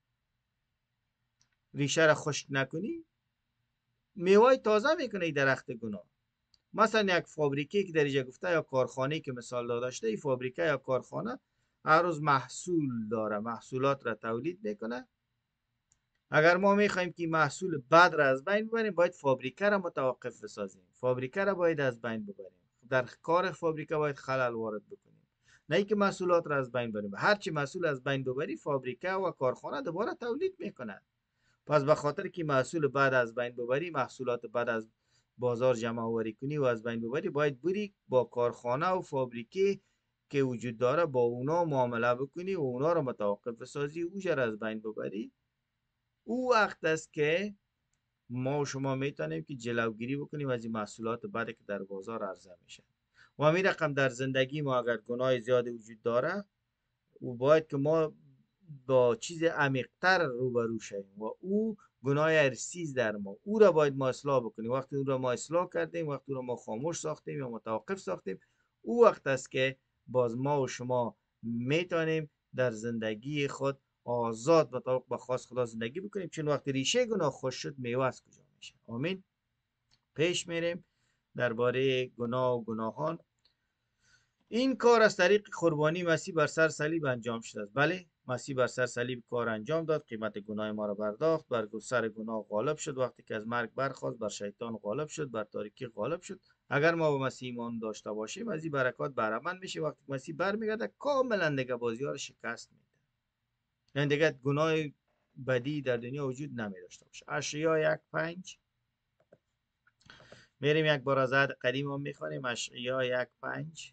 ریشه را خشک نکنی، میوه تازه میکنه این درخت گناه. مثلا یک فابریکه که در اینجا گفته یا کارخانه که مثال داشته، این فابریکه یا کارخانه هر روز محصول داره، محصولات را تولید میکنه. اگر ما میخوایم که محصول بد را از بین ببریم، باید فابریکه را متوقف بسازیم. فابریکه را باید از بین ببریم. در کار فابریکه باید خلل وارد بکنیم، نه اینکه محصولات را از بین ببریم. هرچی محصول از بین ببری، فابریکه و کارخانه دوباره تولید میکنه. پس به خاطر که محصول بد از بین ببری، محصولات بد از بازار جمع آوری کنی و از بین ببری، باید بری با کارخانه و فابریکه که وجود داره با اونا معامله بکنی و اونا را متوقف بسازی، اوجا را از بین ببری. او وقت است که ما و شما میتونیم که جلوگیری بکنیم از این محصولات بدی که در بازار عرضه میشه. و همین رقم در زندگی ما اگر گناه زیاد وجود داره، و باید که ما با چیز عمیق‌تر روبرو شویم و او گناه ارثی در ما، او را باید ما اصلاح بکنیم. وقتی او را ما اصلاح کردیم، وقتی او را ما خاموش ساختیم یا متوقف ساختیم، او وقت است که باز ما و شما میتونیم در زندگی خود آزاد مطابق با خواست خدا زندگی بکنیم، چون وقتی ریشه گناه خوش شد میوه از کجا میشه. آمین. پیش میریم درباره گناه و گناهان. این کار از طریق قربانی مسیح بر سر صلیب انجام شده است. بله، مسیح بر سر صلیب کار انجام داد، قیمت گناه ما را برداشت، بر سر گناه غالب شد، وقتی که از مرگ برخاست بر شیطان غالب شد، بر تاریکی غالب شد. اگر ما با مسیح ایمان داشته باشیم از این برکات بهره مند میشه. وقتی مسیح برمیگرده کاملا دیگه بازی ها رو شکست میده، یعنی دیگه گناه بدی در دنیا وجود نمی داشته باشه. اشعیا یک پنج میریم یک بار از عهد قدیم هم میخوانیم. اشعیا یک پنج.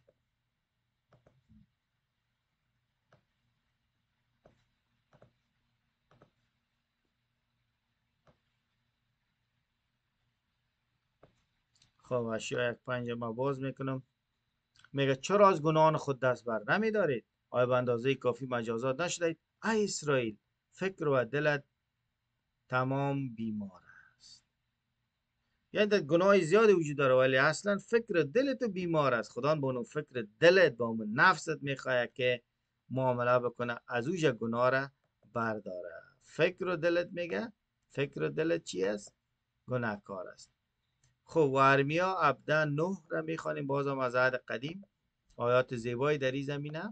خب اشعیا یک پنج ما باز میکنم. میگه چرا از گناهان خود دست بر نمیدارید؟ آیا به اندازه کافی مجازات نشدید؟ ای اسرائیل، فکر و دلت تمام بیمار است. یعنی در گناه زیاد وجود داره ولی اصلا فکر دلت بیمار است. خدا با اون فکر دلت با اون نفست میخواد که معامله بکنه، از اوج گناه را برداره. فکر و دلت میگه فکر و دلت چی است؟ گناهکار است. خب و ارمیا هفده نه را میخوانیم بازم از عهد قدیم. آیات زیبایی در این زمینه.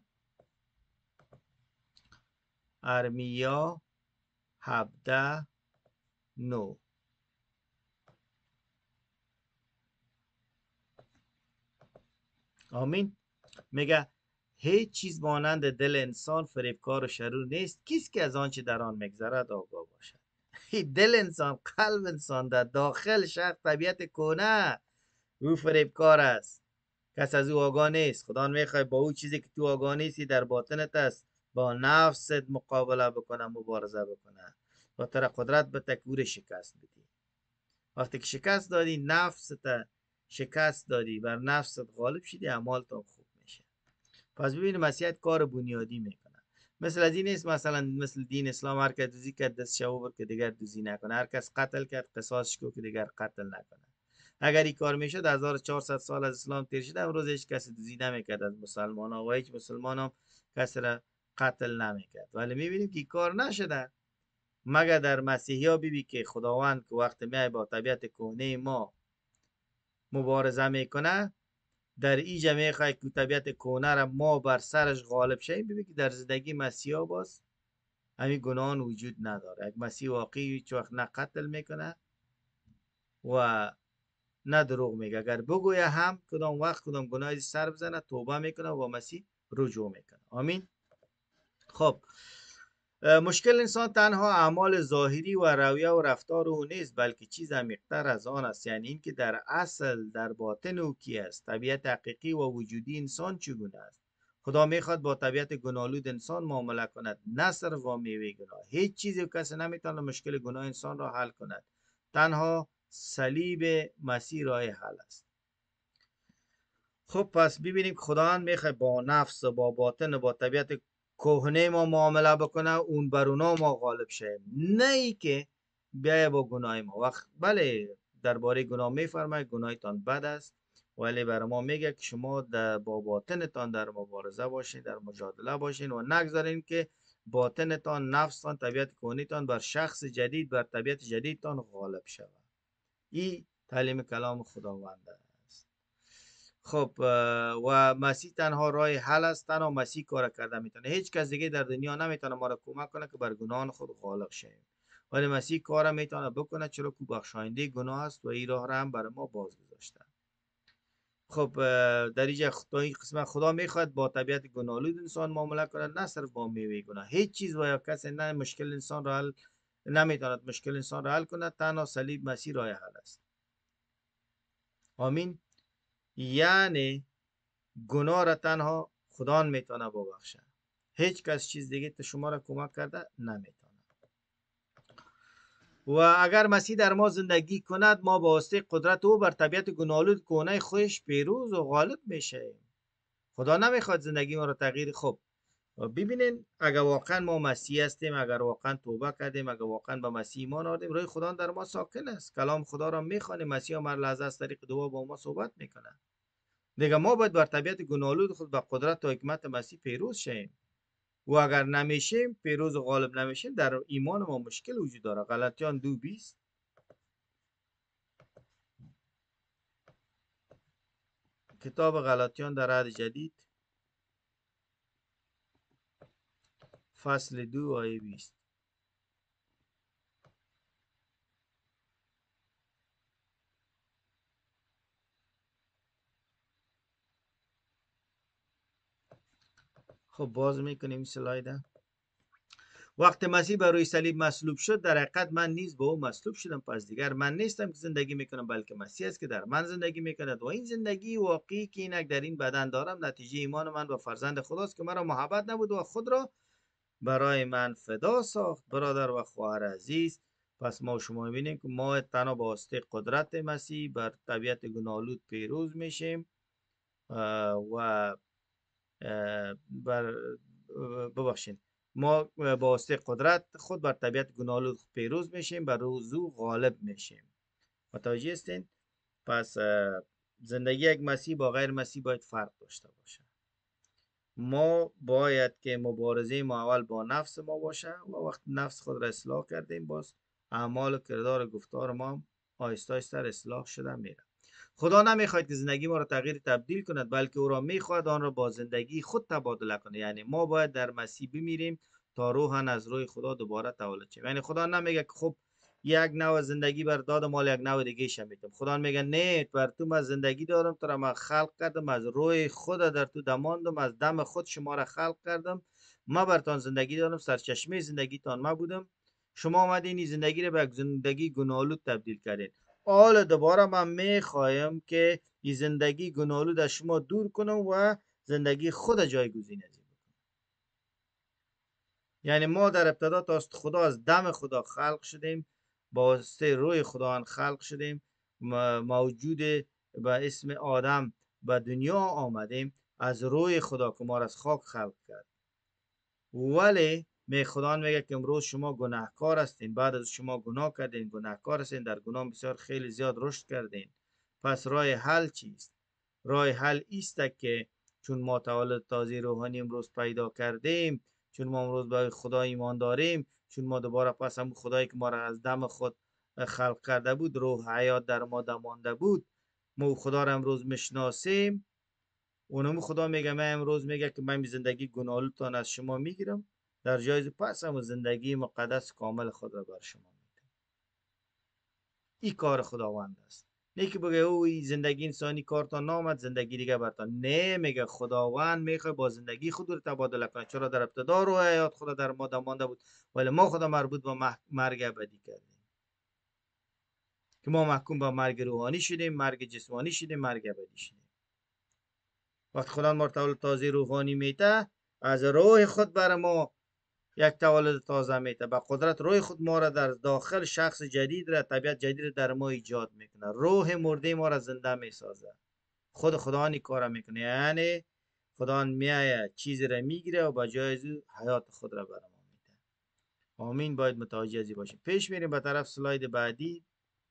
ارمیا هفده نه. آمین. میگه هیچ چیز مانند دل انسان فریبکار و شرور نیست، کیست که از آنچه در آن میگذرد آگاه باشد. دل انسان، قلب انسان، در داخل شخص طبیعت کنه او فریبکار است، کس از او آگاه نیست. خدا میخواد با او چیزی که تو آگاه نیستی در باطنت است با نفست مقابله بکنه، مبارزه بکنه و تر قدرت به تکور شکست بدی. وقتی که شکست دادی، نفست شکست دادی، بر نفست غالب شدی، اعمالتان خوب میشه. پس ببینید مسیحیت کار بنیادی میکنه. مثل از این نیست مثلا مثل دین اسلام هر کس دوزی کرد دست شو بر که دیگر دوزی نکنه، هر کس قتل کرد قصاصش کو که دیگر قتل نکنه. اگر این کار میشد هزار و چهارصد سال از اسلام تیر شده، امروز هیچ کسی دوزی نمیکرد از مسلمان ها و هیچ مسلمان هم کسی را قتل نمیکرد. ولی میبینیم که کار نشده مگر در مسیحی ها بیبی که خداوند که وقت میای با طبیعت کهنه ما مبارزه میکنه، در اینجا میخواه که طبیعت کهنه را ما بر سرش غالب شیم. ببین که در زندگی مسیحا باز همین گناهان وجود نداره. یک مسیح واقعی هیچ وقت نه قتل میکنه و نه دروغ میگه. اگر بگویه هم کدام وقت کدام گناهی سر بزنه توبه میکنه و مسیح رجوع میکنه. آمین. خب مشکل انسان تنها اعمال ظاهری و رویه و رفتار او نیست، بلکه چیز عمیق‌تر از آن است. یعنی این که در اصل در باطن او کی است، طبیعت حقیقی و وجودی انسان چگونه است. خدا میخواد با طبیعت گناه‌آلود انسان معامله کند، نه صرف با میوه گناه. هیچ چیزی و کسی نمیتونه مشکل گناه انسان را حل کند، تنها صلیب مسیح راه حل است. خب پس ببینیم خداوند میخواد با نفس و با باطن و با طبیعت کهنه ما معامله بکنه، اون بر اونا ما غالب شیم، نه ای که بیای با گناه ما. وقت بله درباره گناه میفرماید گناهتان بد است، ولی بر ما میگه که شما در با باطنتان در مبارزه باشین، در مجادله باشین و نگذارین که باطنتان، نفستان، طبیعت کهنه‌تان بر شخص جدید، بر طبیعت جدیدتان غالب شود. این تعلیم کلام خداوند است. خب و مسیح تنها راه حل است، تنها مسیح کار کرده میتونه. هیچ کس دیگه در دنیا نمیتونه ما را کمک کنه که بر گناهان خود غالب شیم، ولی مسیح کار میتونه بکنه، چرا که بخشاینده گناه است و این راه را هم برای ما باز گذاشته. خب در اینجا خدا این قسمت خدا میخواد با طبیعت گناه‌آلود انسان معامله کنه، نه صرف با میوه گناه. هیچ چیز و یا کسی نه مشکل انسان را حل نمیتواند مشکل انسان را حل کنه، تنها صلیب مسیح راه حل است. آمین. یعنی گناه را تنها خدا میتونه ببخشه، هیچ کس چیز دیگه تا شما را کمک کرده نمیتونه. و اگر مسیح در ما زندگی کند، ما با واسطه قدرت او بر طبیعت گناه‌آلود کهنه خودش پیروز و غالب میشه. خدا نمیخواد زندگی ما را تغییر. خب ببینین اگر واقعا ما مسیح هستیم، اگر واقعا توبه کردیم، اگر واقعا به مسیح ایمان آوردیم، روح خدا در ما ساکن است. کلام خدا را میخوانیم، مسیح هر لحظه از طریق دعا با ما صحبت میکنه. دیگه ما باید بر طبیعت گناه‌آلود خود با قدرت و حکمت مسیح پیروز شیم. و اگر نمیشیم، پیروز و غالب نمیشیم، در ایمان ما مشکل وجود داره. غلطیان دو بیست. کتاب غلطیان در عهد جدید فصل دو آیه بیست. خب باز میکنیم سلاید. وقت مسیح بر روی صلیب مصلوب شد، در حقیقت من نیز با او مصلوب شدم. پس دیگر من نیستم که زندگی میکنم، بلکه مسیح است که در من زندگی میکند. و این زندگی واقعی که اینک در این بدن دارم نتیجه ایمان من به فرزند خداست که مرا محبت نبود و خود را برای من فدا ساخت. برادر و خواهر عزیز، پس ما شما میبینیم که ما تنها با واسطه قدرت مسیح بر طبیعت گناه‌آلود پیروز میشیم و بر ببخشید ما با واسطه قدرت خود بر طبیعت گناه‌آلود پیروز میشیم، بر روزو غالب میشیم. متوجه هستین؟ پس زندگی یک مسیح با غیر مسیح باید فرق داشته باشه. ما باید که مبارزه ما اول با نفس ما باشه و وقت نفس خود را اصلاح کردیم، باز اعمال و کردار و گفتار ما آهسته آهسته اصلاح شده میره. خدا نمیخواهد که زندگی ما را تغییر تبدیل کند، بلکه او را میخواهد آن را با زندگی خود تبادله کنه. یعنی ما باید در مسیح بمیریم تا روحاً از روح خدا دوباره تولد شیم. یعنی خدا نمیگه که خب یک نوع زندگی بر داد مال یک نوع دیگه شمیتم. خدا میگه نه، بر تو من زندگی دارم، تو را من خلق کردم، از روح خود در تو دماندم، از دم خود شما را خلق کردم، ما برتان زندگی دارم، سرچشمه زندگی تان ما بودم. شما آمدین این زندگی را به زندگی گناه‌آلود تبدیل کردین. حالا دوباره من میخوایم که این زندگی گناه‌آلود از شما دور کنم و زندگی خود جایگزین از این بکنم. یعنی ما در ابتدا توسط خدا از دم خدا خلق شدیم، با واسطه روح خدا خلق شدیم، موجود به اسم آدم به دنیا آمدیم، از روح خدا که ما را از خاک خلق کرد. ولی می خدا میگه که امروز شما گناهکار هستین، بعد از شما گناه کردین، گناهکار هستین، در گناه بسیار خیلی زیاد رشد کردین. پس راه حل چیست؟ راه حل ایست که چون ما تولد تازه روحانی امروز پیدا کردیم، چون ما امروز به خدا ایمان داریم، چون ما دوباره پس هم خدایی که ما را از دم خود خلق کرده بود، روح حیات در ما دمانده بود، ما خدا را امروز میشناسیم. اونم خدا میگه من امروز میگه که من زندگی گناه‌آلودتان از شما میگیرم، در جایز پس هم زندگی مقدس کامل خود را بر شما میدم. این کار خداوند است. نه که بگه اوی زندگی انسانی کارتان نامد، زندگی دیگه برتان. نه، میگه خداوند میخواد با زندگی خود رو تبادله کنه. چرا در ابتدا روح حیات خدا در ما دمانده بود، ولی ما خدا مربوط به مرگ ابدی کردیم که ما محکوم به مرگ روحانی شدیم، مرگ جسمانی شدیم، مرگ ابدی شدیم. وقت خدا ما تولد تازه روحانی میته، از روح خود بر ما یک تولد تازه میته، با قدرت روح خود ما را در داخل شخص جدید را، طبیعت جدید در ما ایجاد میکنه. روح مرده ما را زنده میسازه. خود خدا این کار میکنه. یعنی خدا میایه چیزی را میگیره و با جای از حیات خود را بر ما میده. آمین. باید متوجه ازی باشیم. پیش میریم به طرف سلاید بعدی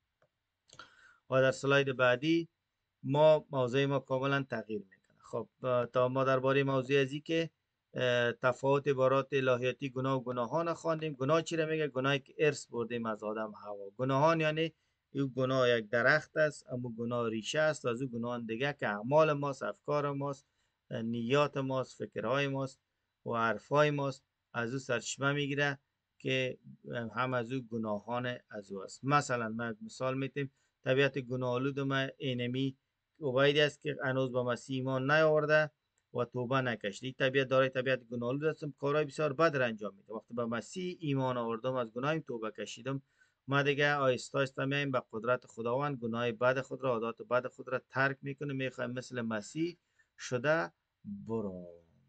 و در سلاید بعدی ما موضوع ما کاملا تغییر میکنه. خب تا ما درباره موضوع ازی که تفاوت عبارات الهیاتی گناه و گناهان خواندیم. گناه چی را میگه؟ گناهی که ارث بردیم از آدم حوا. گناهان یعنی این گناه یک درخت است، اما گناه ریشه است، و از او گناهان دیگه که اعمال ماست، افکار ماست، نیات ماست، فکرهای ماست و حرفای ماست، از او سرچشمه میگیره که هم از او گناهان از او است. مثلا ما مثال میتیم طبیعت گناه‌آلود ما اینمی عبیدی است که هنوز به مسیح ایمان نیاورده و توبه نکشید. این طبیعت دارای طبیعت گناه‌آلود است، کارهای بسیار بد را انجام میده. وقتی به مسیح ایمان آوردم، از گناهیم توبه کشیدم، ما دیگه آهسته آهسته میایم به قدرت خداوند، گناه بد خود را، عادات بد خود را ترک میکنیم، میخوایم مثل مسیح شده برو.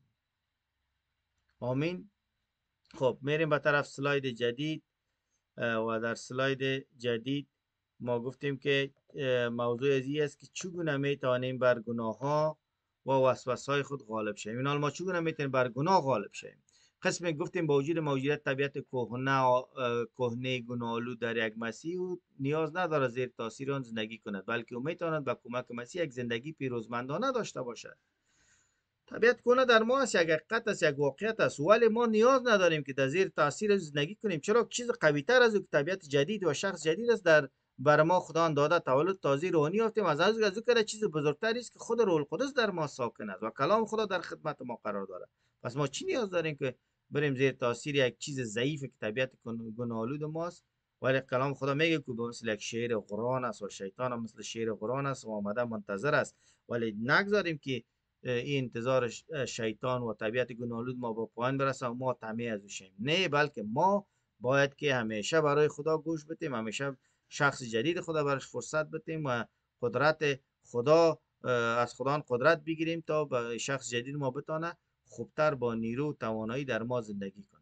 آمین. خب میریم به طرف سلاید جدید و در سلاید جدید ما گفتیم که موضوع ازی است که چگونه میتوانیم بر گناه ها و وسوسه های خود غالب شویم. این حال ما چگونه میتونیم بر گناه غالب شویم؟ قسم گفتیم با وجود موجودیت طبیعت کهنه کهنه گناه‌آلود در یک مسیح، نیاز نداره زیر تاثیر آن زندگی کند، بلکه او میتواند با کمک مسیح یک زندگی پیروزمندانه داشته باشد. طبیعت کنه در ما است، یک حقیقت است، یک واقعیت است، ولی ما نیاز نداریم که در زیر تاثیر از زندگی کنیم. چرا چیز قوی تر از او که طبیعت جدید و شخص جدید است در بر ما خداوند داده، تولد تازه روحانی یافتیم. از از از او چیز بزرگتری است که خود روح القدس در ما ساکن است و کلام خدا در خدمت ما قرار داره. پس ما چی نیاز داریم که بریم زیر تاثیر یک چیز ضعیف که طبیعت گناه‌آلود ماست؟ ولی کلام خدا میگه که به مثل یک شیر قرآن است و شیطان هم مثل شیر قرآن است و آمده منتظر است. ولی نگذاریم که این انتظار شیطان و طبیعت گناه‌آلود ما با پایان برسه و ما طمع از او شیم. نه، بلکه ما باید که همیشه برای خدا گوش بدیم، همیشه شخص جدید خدا براش فرصت بدیم و قدرت خدا از خدا قدرت بگیریم تا به شخص جدید ما بتانه خوبتر با نیرو و توانایی در ما زندگی کنه.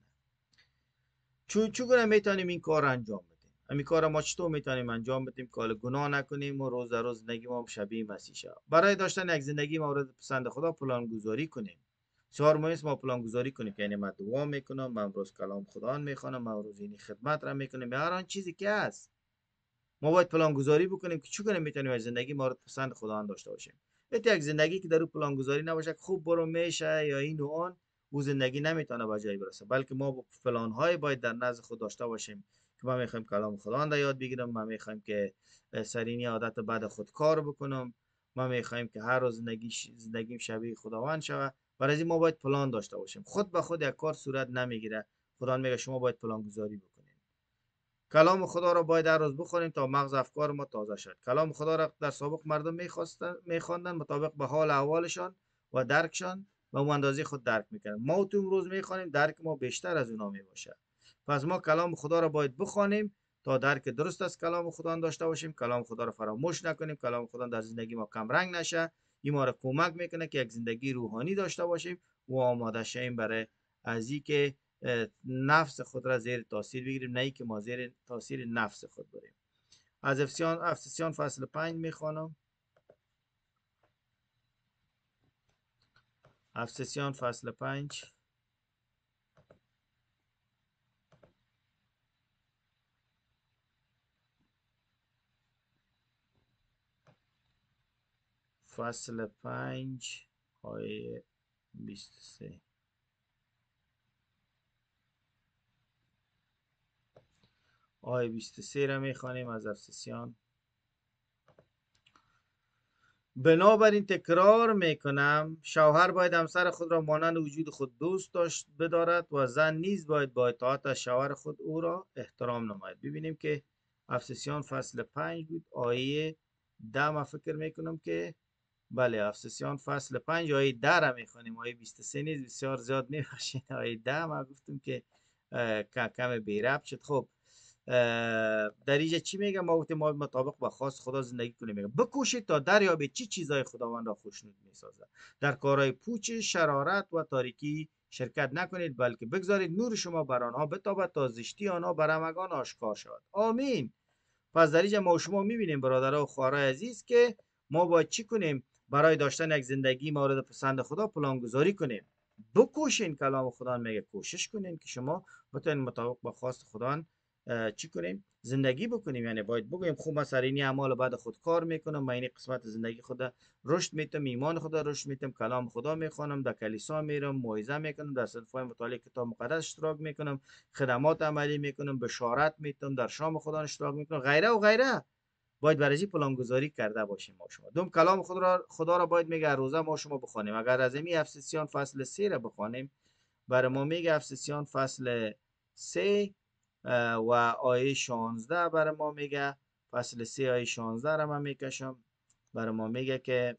چون چگونه میتونیم این کار انجام بدیم؟ همین کار ما چطور میتونیم انجام بدیم که حالا گناه نکنیم و روز در روز زندگی ما شبیه مسیح شه؟ برای داشتن یک زندگی مورد پسند خدا پلان گذاری کنیم. چهار ماه است ما پلان گذاری کنیم که یعنی من دعا میکنم، من امروز کلام خدا میخوانم، من امروز این خدمت را میکنم، هر آن چیزی که هست ما باید پلان گذاری بکنیم که چگونه میتونیم از زندگی مورد پسند خدا داشته باشیم. یک زندگی که در اون پلان گذاری نباشه، خوب برو میشه یا این و آن، او زندگی نمیتونه به جایی برسه. بلکه ما پلان های باید در نزد خود داشته باشیم که ما میخوایم کلام خدا را یاد بگیرم، ما میخوایم که سرینی عادت بعد خود کار بکنم، ما میخوایم که هر روز زندگی زندگیم شبیه خداوند شود. برای این ما باید پلان داشته باشیم. خود به خود یک کار صورت نمیگیره. خدا میگه شما باید پلان گذاری بکنید. کلام خدا را باید هر روز بخونیم تا مغز افکار ما تازه شد. کلام خدا را در سابق مردم میخواندن مطابق به حال احوالشان و درکشان و اون اندازه خود درک میکنن. ما تو امروز میخوانیم، درک ما بیشتر از اونا میباشه. پس ما کلام خدا را باید بخوانیم تا درک درست از کلام خدا داشته باشیم. کلام خدا را فراموش نکنیم. کلام خدا در زندگی ما کم رنگ نشه. این ما را کمک میکنه که یک زندگی روحانی داشته باشیم و آماده شیم برای از اینکه نفس خود را زیر تاثیر بگیریم، نه ای که ما زیر تاثیر نفس خود بریم. از افسیان افسسیان فصل پنج میخوانم. افسسیان فصل پنج فصل پنج آیه بیست و سه. آیه بیست و سه را میخوانیم از افسسیان. بنابراین تکرار میکنم، شوهر باید همسر خود را مانند وجود خود دوست داشت بدارد و زن نیز باید با اطاعت از شوهر خود او را احترام نماید. ببینیم که افسسیان فصل پنج بود، آیه ده. من فکر میکنم که بله، افسسیان فصل پنج آیه ده را میخوانیم. آیه بیست و سه نیز بسیار زیاد میبخشید. آیه ده من گفتم که کم بی ربط شد. خب در اینجا چی میگه؟ ما گفتیم ما مطابق با خواست خدا زندگی کنیم. میگه بکوشید تا دریابید چی چیزای خداوند را خوشنود میسازد. در کارهای پوچ، شرارت و تاریکی شرکت نکنید، بلکه بگذارید نور شما بر آنها بتابد تا زشتی آنها بر همگان آشکار شود. آمین. پس در اینجا ما شما میبینیم برادرها و خواهرای عزیز که ما باید چی کنیم؟ برای داشتن یک زندگی مورد پسند خدا پلان گذاری کنیم. بکوشین. کلام خدا میگه کوشش کنین که شما بتونید مطابق با خواست خدا چی کنیم؟ زندگی بکنیم. یعنی باید بگویم خوب من سر این اعمال بعد خود کار میکنم، من این قسمت زندگی خدا رشد میتم، ایمان خدا رشد میتم، کلام خدا میخوانم، در کلیسا میرم، موعظه میکنم، در صدفای مطالعه کتاب مقدس اشتراک میکنم، خدمات عملی میکنم، بشارت میتم، در شام خدا اشتراک میکنم، غیره و غیره. باید برای پلان گذاری کرده باشیم ما شما. دوم کلام خدا را خدا را باید میگه روزه ما شما بخوانیم. اگر از این افسسیان فصل سه را بخوانیم، برای ما میگه افسسیان فصل سه و آیه شانزده برای ما میگه. فصل سه آیه شانزده را من میکشم. برای ما میگه که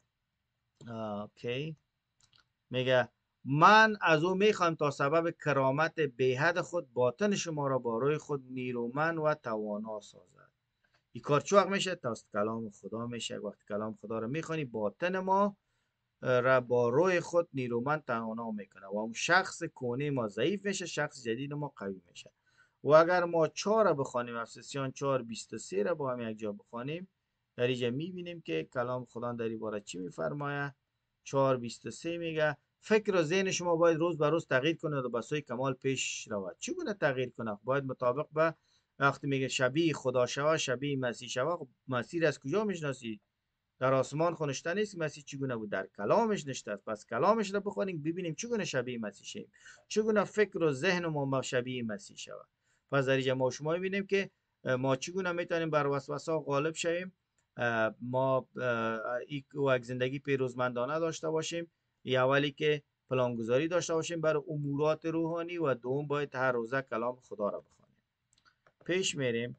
اوکی، میگه من از او میخوام تا سبب کرامت بیحد خود باطن شما را با روی خود نیرومند و توانا سازد. این کار چه وقت میشه؟ تا کلام خدا میشه. وقتی کلام خدا رو میخوانی باطن ما را با روی خود نیرومند توانا میکنه و اون شخص کونی ما ضعیف میشه، شخص جدید ما قوی میشه. و اگر ما چهار را بخوانیم، افسسیان چهار بیست و سه را با هم یک جا بخوانیم، در اینجا میبینیم که کلام خدا در این باره چی میفرماید. چهار بیست و سه میگه فکر و ذهن شما باید روز به روز تغییر کنه و به سوی کمال پیش رود. چگونه تغییر کنه؟ باید مطابق به وقتی میگه شبیه خدا شوه، شبیه مسیح شوه. خب مسیح از کجا میشناسید؟ در آسمان خونشته نیست مسیح چگونه بود، در کلامش نشسته است. پس کلامش را بخونیم ببینیم چگونه شبیه مسیح شیم، چگونه فکر و ذهن ما شبیه مسیح شود. پس در اینجا ما شما میبینیم که ما چگونه میتونیم بر وسوسه غالب شویم. ما یک زندگی پیروزمندانه داشته باشیم. اولی که پلانگذاری داشته باشیم برای امورات روحانی و دوم باید هر روزه کلام خدا را بخوانیم. پیش میریم.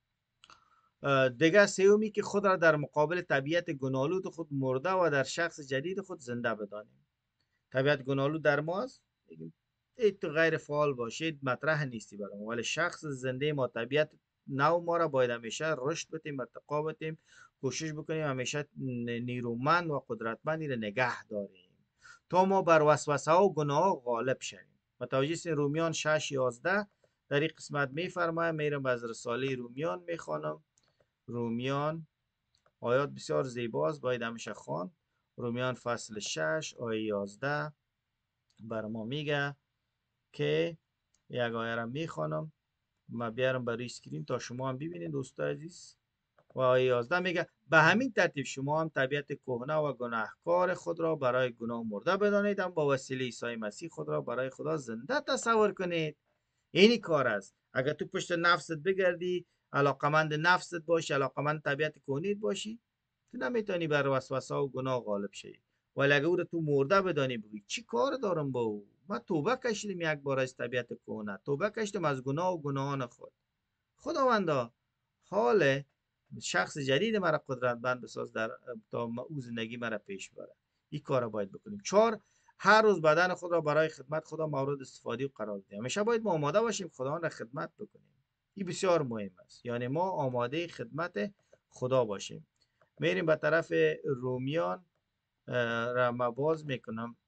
دیگه سومی که خود را در مقابل طبیعت گناه‌آلود خود مرده و در شخص جدید خود زنده بدانیم. طبیعت گناه‌آلود در ماست، ای تو غیر فعال باشید مطرح نیستی برام، ولی شخص زنده ما طبیعت نو ما را باید همیشه رشد بدیم، ارتقا بدیم، کوشش بکنیم همیشه نیرومند و قدرتمندی را نگه داریم تا ما بر وسوسه و گناه غالب شویم. متوجه است؟ رومیان شش یازده در این قسمت میفرماید. میرم از رساله رومیان میخوانم. رومیان آیات بسیار زیباست، باید همیشه خوان. رومیان فصل شش آیه یازده بر ما میگه که یک آیه را میخوانم، ما بیارم برای اسکرین تا شما هم ببینید دوستان عزیز. و آیه یازده میگه به همین ترتیب شما هم طبیعت کهنه و گناهکار خود را برای گناه مرده بدانید، هم با وسیله عیسی مسیح خود را برای خدا زنده تصور کنید. اینی کار است. اگر تو پشت نفست بگردی، علاقمند نفست باشی، علاقمند طبیعت کهنیت باشی، تو نمیتونی بر وسوسه و گناه غالب شی. ولی اگر او را تو مرده بدانی، بگی چی کار دارم با او، من توبه کشیدم یک بار از طبیعت کهنه، توبه کشیدم از گناه و گناهان خود. خداوندا حال شخص جدید مرا قدرتمند بساز در تا او زندگی مرا پیش بره. این کار را باید بکنیم. چهار، هر روز بدن خود را برای خدمت خدا مورد استفاده و قرار بدیم. همیشه باید ما آماده باشیم خداوند را خدمت بکنیم. این بسیار مهم است، یعنی ما آماده خدمت خدا باشیم. میریم به طرف رومیان را ما باز میکنم.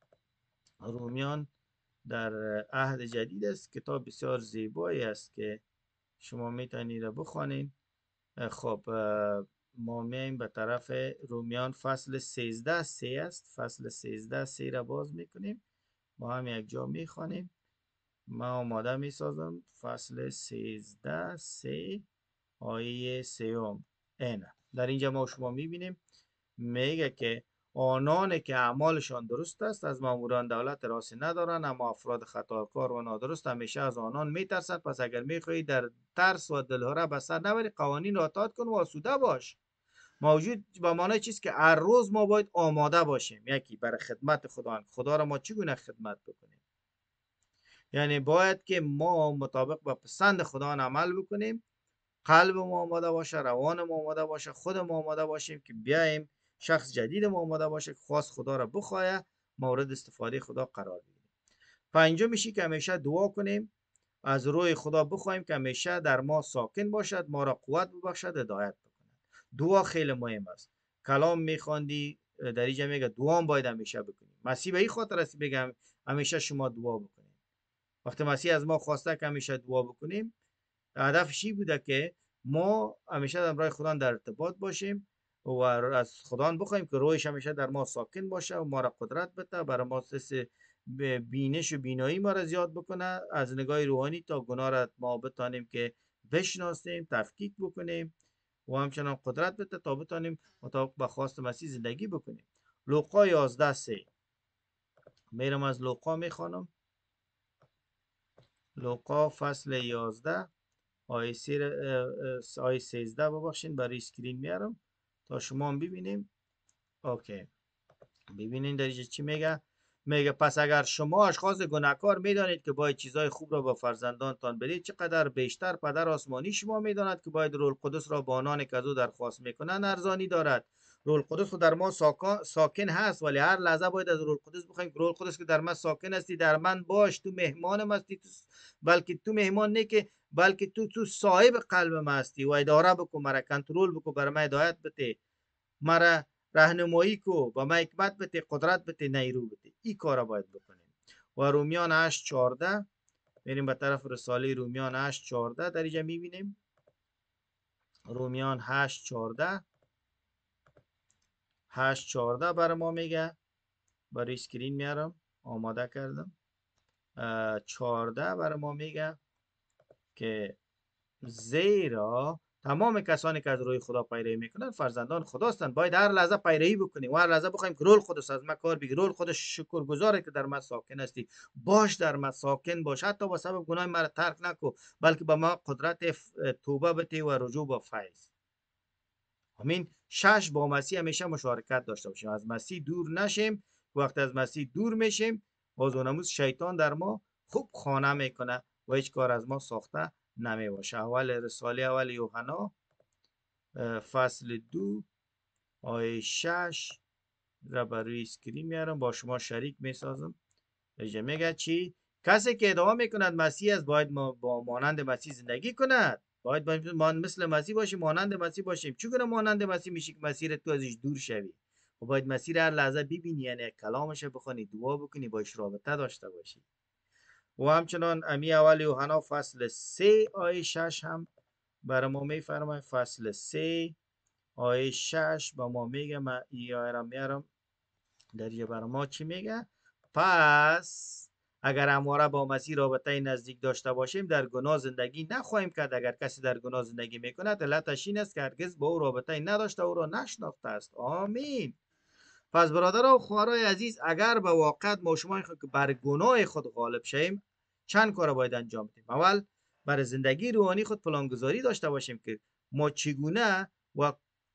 رومیان در عهد جدید است، کتاب بسیار زیبایی است که شما میتونید را بخوانید. خب ما میایم به طرف رومیان فصل سیزده سه است. فصل سیزده سه را باز میکنیم، ما هم یک جا میخوانیم. ما آماده میسازم. فصل سیزده سه آیه سیوم اینه. در اینجا ما شما میبینیم میگه که آنان که اعمالشان درست است از ماموران دولت راسی ندارن، اما افراد خطاکار و نادرست همیشه از آنان میترسند. پس اگر میخواهی در ترس و دلهره به سر نبری، قوانین را اطاعت کن و آسوده باش. موجود به معنای چیست که هر روز ما باید آماده باشیم. یکی برای خدمت خدا. خدا را ما چگونه خدمت بکنیم؟ یعنی باید که ما مطابق با پسند خدا عمل بکنیم، قلب ما آماده باشه، روان ما آماده باشه، خود ما آماده باشیم که بیایم شخص جدید ما آماده باشه که خواست خدا را بخواه مورد استفاده خدا قرار بگیریم. پنجم میشه که همیشه دعا کنیم، از روی خدا بخوایم که همیشه در ما ساکن باشد، ما را قوت ببخشد، هدایت بکند. دعا خیلی مهم است. کلام میخواندی در اینجا میگه دعا باید همیشه بکنیم. مسیح به این خاطر است بگم همیشه شما دعا بکنید. وقتی مسیح از ما خواسته که همیشه دعا بکنیم، هدفش این بوده که ما همیشه در راه خدا در ارتباط باشیم و از خدا بخوایم که روحش همیشه در ما ساکن باشه و ما را قدرت بده، برای ما بینش و بینایی ما را زیاد بکنه، از نگاه روحانی تا گناه را ما بتانیم که بشناسیم، تفکیک بکنیم و همچنان قدرت بده تا بتانیم مطابق به خواست مسیح زندگی بکنیم. لوقا یازده سه میرم از لوقا میخوانم. لوقا فصل یازده آیه سیزده ببخشین برای اسکرین میارم تا شما هم ببینیم. اوکی، ببینین در اینجا چی میگه. میگه پس اگر شما اشخاص گناهکار میدانید که باید چیزای خوب را به فرزندانتان بدید، چقدر بیشتر پدر آسمانی شما میداند که باید روح القدس را با آنانی که از او درخواست میکنند ارزانی دارد. روح القدس خود در ما ساکن هست، ولی هر لحظه باید از روح القدس بخوایم که روح القدس که در من ساکن هستی، در من باش، تو مهمانم هستی، تو بلکه تو مهمان نه که بلکه تو تو صاحب قلبم هستی و اداره بکن، مرا کنترل بکن، برای من هدایت بده، مرا راهنمایی کو، با ما حکمت بده، قدرت بده، نیرو بده. این کارا باید بکنیم. و رومیان هشت چهارده میریم به طرف رساله رومیان هشت چهارده در اینجا میبینیم. رومیان هشت چهارده هشت چهارده برای ما میگه، برای اسکرین میارم آماده کردم. چهارده برای ما میگه که زیرا تمام کسانی که از روی خدا پیروی میکنند فرزندان خدا هستند. باید هر لحظه پیروی بکنیم و هر لحظه بخوایم که رول خودت از ما کار بگیر، رول خودت شکرگزاره که در ما ساکن هستی، باش در ما ساکن باش، حتی با سبب گناه مرا ترک نکو، بلکه به ما قدرت توبه بده و رجوع به فیض. همین شش، با مسیح همیشه مشارکت داشته باشیم، از مسیح دور نشیم. وقت از مسیح دور میشیم باز اونموز شیطان در ما خوب خانه میکنه و هیچ کار از ما ساخته نمی باشه. اول رساله اول یوحنا فصل دو آیه شش را بر روی اسکرین میارم با شما شریک میسازم. اینجا میگه چی؟ کسی که ادعا میکند مسیح است باید ما با مانند مسیح زندگی کند. باید ما مثل مسیح باشیم، مانند مسیح باشیم. چگونه مانند مسیح میشی که مسیر تو ازش دور شوی؟ و باید مسیر هر لحظه ببینی، یعنی کلامش بخونی، دعا بکنی، باش رابطه داشته باشی. و همچنان امی اول یوحنا فصل سه آیه شش هم برای ما میفرماید. فصل سه آیه شش با ما میگه، من ای آیه را میارم در یه برای ما چی میگه؟ پس اگر همواره با مسیح رابطه نزدیک داشته باشیم در گناه زندگی نخواهیم کرد. اگر کسی در گناه زندگی میکند علتش این است که هرگز با او رابطه نداشته، او را نشناخته است. آمین. پس برادران و خواهرای عزیز، اگر به واقع ما شما میخوایم که بر گناه خود غالب شیم، چند کار باید انجام بدیم؟ اول برای زندگی روحانی خود پلانگذاری داشته باشیم که ما چگونه و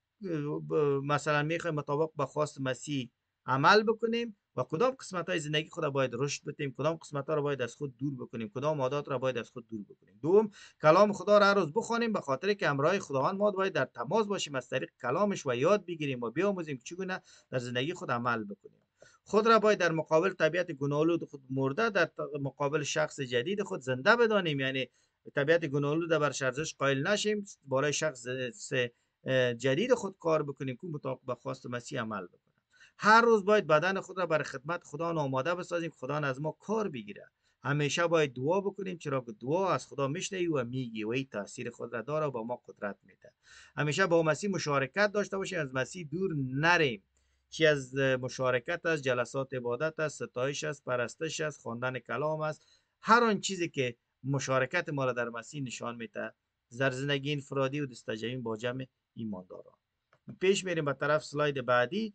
مثلا میخوایم مطابق به خواست مسیح عمل بکنیم و کدام قسمت های زندگی خود باید رشد بدیم، کدام قسمت ها را باید از خود دور بکنیم، کدام عادات را باید از خود دور بکنیم. دوم، کلام خدا را هر روز بخوانیم، به خاطر که همراه خداوند ما باید در تماس باشیم، از طریق کلامش و یاد بگیریم و بیاموزیم که چگونه در زندگی خود عمل بکنیم. خود را باید در مقابل طبیعت گناه‌آلود خود مرده، در مقابل شخص جدید خود زنده بدانیم، یعنی طبیعت گناه‌آلود بر ارزش قائل نشیم، برای شخص جدید خود کار بکنیم که مطابق به خواست مسیح عمل بکنیم. هر روز باید بدن خود را برای خدمت خدا آماده بسازیم، خدا از ما کار بگیره. همیشه باید دعا بکنیم، چرا که دعا از خدا میشنوی و میگی و این تاثیر خود را داره و با ما قدرت میده. همیشه با مسیح مشارکت داشته باشیم، از مسیح دور نریم. چی از مشارکت است، جلسات عبادت است، ستایش است، پرستش است، خواندن کلام است، هر آن چیزی که مشارکت ما را در مسیح نشان میده در زندگی انفرادی و دستجمعی با جمع ایمانداران. پیش میریم به طرف سلاید بعدی.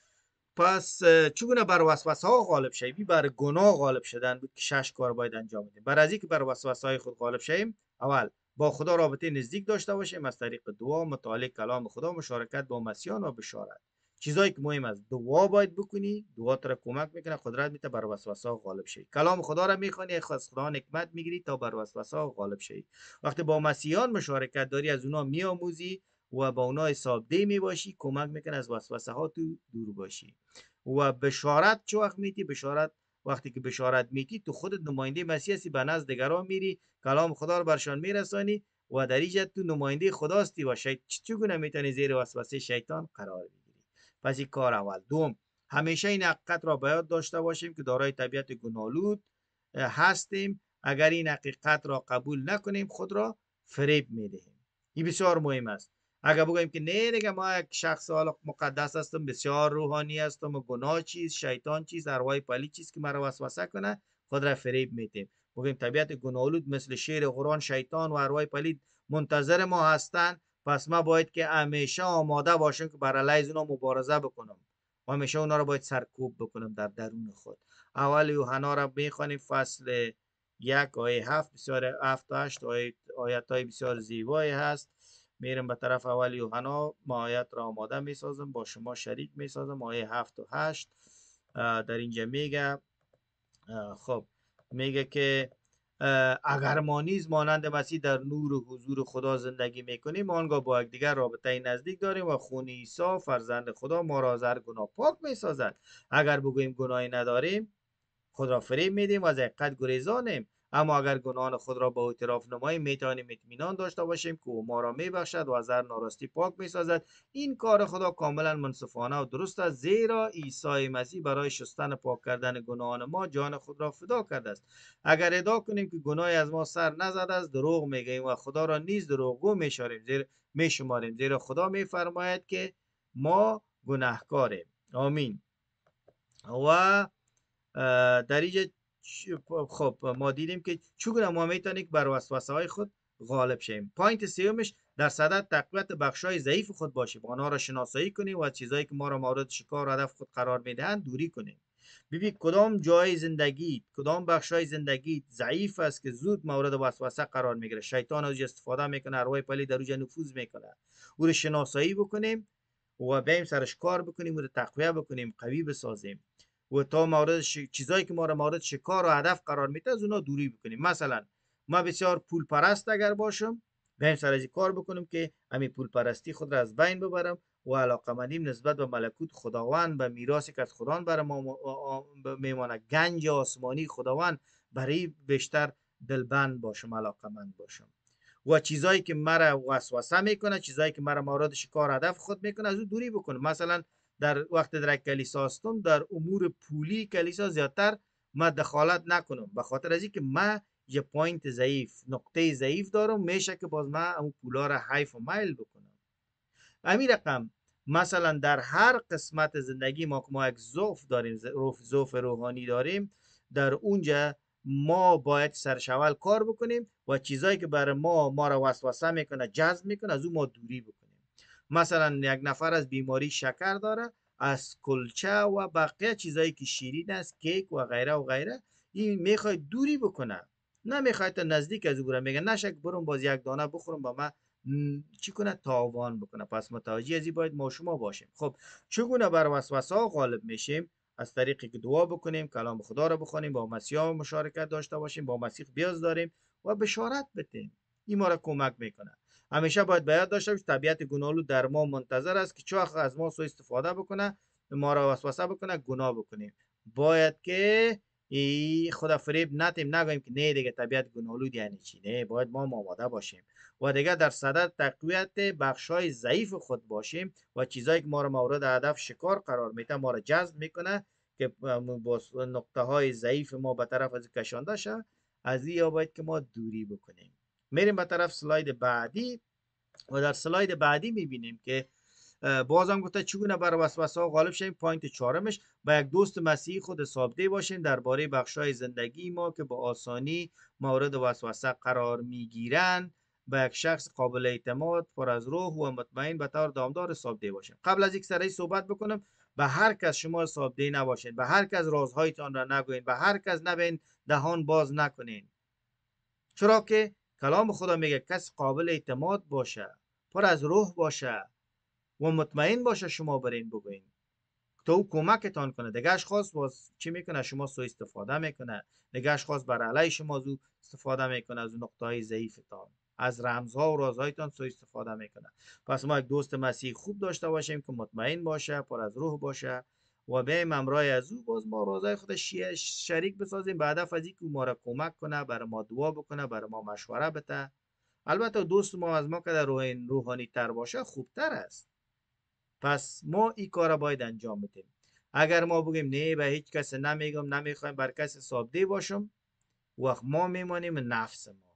پس چگونه بر وسوسه ها غالب شویم؟ بر گناه غالب شدن بود که شش کار باید انجام بدیم. برای از اینکه بر وسوسه های خود غالب شویم، اول با خدا رابطه نزدیک داشته باشیم از طریق دعا، مطالعه کلام خدا، مشارکت با مسیحیان و بشارت. چیزایی که مهم است، دعا باید بکنی، دعا تو را کمک میکنه، قدرت میده بر وسوسه ها غالب شوی. کلام خدا را میخوانی، از خدا حکمت میگیری تا بر وسوسه ها غالب شوی. وقتی با مسیحیان مشارکت داری، از اونها میآموزی و با اونها حسابدهی میباشی، کمک میکنه از وسوسه ها تو دور باشی. و بشارت چه وقت میتی؟ بشارت وقتی که بشارت میتی تو خودت نماینده مسیح هستی، به نزد دیگران میری، کلام خدا رو برشان میرسانی و در اینجا تو نماینده خدا هستی و شیطان چگونه میتونی زیر وسوسه شیطان قرار بگیری. پس این کار اول. دوم، همیشه این حقیقت را به یاد داشته باشیم که دارای طبیعت گناه‌آلود هستیم. اگر این حقیقت را قبول نکنیم خود را فریب میدهیم. این بسیار مهم است. اگر بگوییم که نه دیگه ما یک شخص مقدس هستم، بسیار روحانی هستم و گناه چیز، شیطان چیز، ارواح پلید چیز که مرا وسوسه کنه، خود را فریب میدیم. بگوییم طبیعت گناه‌آلود مثل شیر قرآن، شیطان و ارواح پلید منتظر ما هستند، پس ما باید که همیشه آماده باشیم که بر علیه اونا مبارزه بکنم و همیشه اونا رو باید سرکوب بکنم در درون خود. اول یوحنا را میخوانیم فصل یک آیه هفت، بسیار هفت و هشت آیات های بسیار زیبایی هست. میرم به طرف اول یوحنا، ما آیت را آماده میسازم با شما شریک میسازم. آیه هفت و هشت در اینجا میگه، خب میگه که اگر ما نیز مانند مسیح در نور و حضور خدا زندگی میکنیم، آنگاه با یکدیگر رابطه نزدیک داریم و خون عیسی فرزند خدا ما را از هر گناه پاک میسازد. اگر بگوییم گناهی نداریم، خود را فریب میدیم و از حقیقت گریزانیم. اما اگر گناهان خود را با اعتراف نماییم، میتوانیم اطمینان داشته باشیم که او ما را میبخشد و از هر ناراستی پاک میسازد. این کار خدا کاملا منصفانه و درست است، زیرا عیسی مسیح برای شستن پاک کردن گناهان ما جان خود را فدا کرده است. اگر ادعا کنیم که گناهی از ما سر نزده است، دروغ میگوییم و خدا را نیز دروغگو میشماریم، زیرا میشماریم زیرا خدا میفرماید که ما گناهکاریم. آمین. و در اینجا خب ما دیدیم که چگونه ما میتونیم بر وسوسه های خود غالب شیم. پوینت سومش در صدد تقویت بخشای ضعیف خود باشیم، آنها را شناسایی کنیم و چیزایی که ما را مورد شکار و هدف خود قرار میدهند دوری کنیم. ببین کدام جای زندگی، کدام بخشای زندگی ضعیف است که زود مورد وسوسه قرار میگیره، شیطان از استفاده میکنه، ارواح پلید در اونجا نفوذ میکنه، او رو شناسایی بکنیم و بریم سرش کار بکنیم و رو تقویه بکنیم، قوی بسازیم و تا مورد ش... چیزایی که ما را مورد شکار و هدف قرار میده از اونها دوری بکنیم. مثلا ما بسیار پول پرست اگر باشم، بریم سر از کار بکنیم که همین پول پرستی خود را از بین ببرم و علاقمندیم نسبت به ملکوت خداوند، به میراثی که از خداوند برای ما میمانه، گنج آسمانی خداوند، برای بیشتر دلبند باشم، علاقمند باشم. و چیزایی که مرا وسوسه میکنه، چیزایی که مرا مورد شکار هدف خود میکنه، از او دوری بکنم. مثلا در وقت در کلیسا هستم، در امور پولی کلیسا زیادتر ما دخالت نکنم، به خاطر از اینکه ما یه پوینت ضعیف، نقطه ضعیف دارم، میشه که باز ما اون پولا را حیف و میل بکنم. همین رقم مثلا در هر قسمت زندگی ما که ما یک ضعف داریم، ضعف روحانی داریم، در اونجا ما باید سرشول کار بکنیم و چیزایی که برای ما ما را وسوسه میکنه، جذب میکنه، از اون ما دوری بکنیم. مثلا یک نفر از بیماری شکر داره، از کلچه و بقیه چیزایی که شیرین است، کیک و غیره و غیره، این میخواد دوری بکنه، نمیخواد تا نزدیک از او بره، میگه نشک برم باز یک دانه بخورم با ما چی کنه، تاوان بکنه. پس متوجه از این باید ما شما باشیم. خب چگونه بر وسوسه ها غالب میشیم؟ از طریقی که دعا بکنیم، کلام خدا رو بخونیم، با مسیح مشارکت داشته باشیم، با مسیح بیاز داریم و بشارت بدیم. این ما را کمک میکنه. همیشه باید بیاد داشته باشیم طبیعت گناهالود در ما منتظر است که چه از ما سوء استفاده بکنه، ما را وسوسه بکنه، گناه بکنیم. باید که خدا فریب نتیم، نگوییم که نه دیگه طبیعت گناهالود یعنی چی. نه، باید ما آماده باشیم و دیگه در صدد تقویت بخشای ضعیف خود باشیم و چیزایی که ما را مورد هدف شکار قرار میده، ما را جذب میکنه که با نقطه های ضعیف ما به طرف از کشانده شه، از این باید که ما دوری بکنیم. میریم به طرف سلاید بعدی و در سلاید بعدی میبینیم که بازم گفته چگونه بر وسوسه ها غالب شیم. پوینت چهارمش، با یک دوست مسیحی خود حسابده باشیم درباره بخشای زندگی ما که با آسانی مورد وسوسه قرار میگیرند. با یک شخص قابل اعتماد، پر از روح و مطمئن به طور دامدار حسابده باشیم. قبل از یک سری صحبت بکنم، به هر کس شما حسابده نباشید، به هر کس رازهایتان را نگوین، به هر کس نبین دهان باز نکنین، چرا که کلام خدا میگه کس قابل اعتماد باشه، پر از روح باشه و مطمئن باشه شما برین بگوین تا او کمکتان کنه. دیگه اشخاص باز چی میکنه؟ شما سو استفاده میکنه، دیگه اشخاص بر علیه شما زو استفاده میکنه، از نقطه های ضعیفتان، از رمزها و رازهایتان سو استفاده میکنه. پس ما یک دوست مسیح خوب داشته باشیم که مطمئن باشه، پر از روح باشه و به امرای از او باز ما رازهای خود شریک بسازیم به هدف از اینکه ما را کمک کنه، برای ما دعا بکنه، برای ما مشوره بده. البته دوست ما از ما که در روحانی تر باشه خوبتر است. پس ما این کار را باید انجام بدیم. اگر ما بگیم نه به هیچ کس نمیگم، نمیخوایم بر کس حسابده باشم، وقت ما میمانیم نفس ما،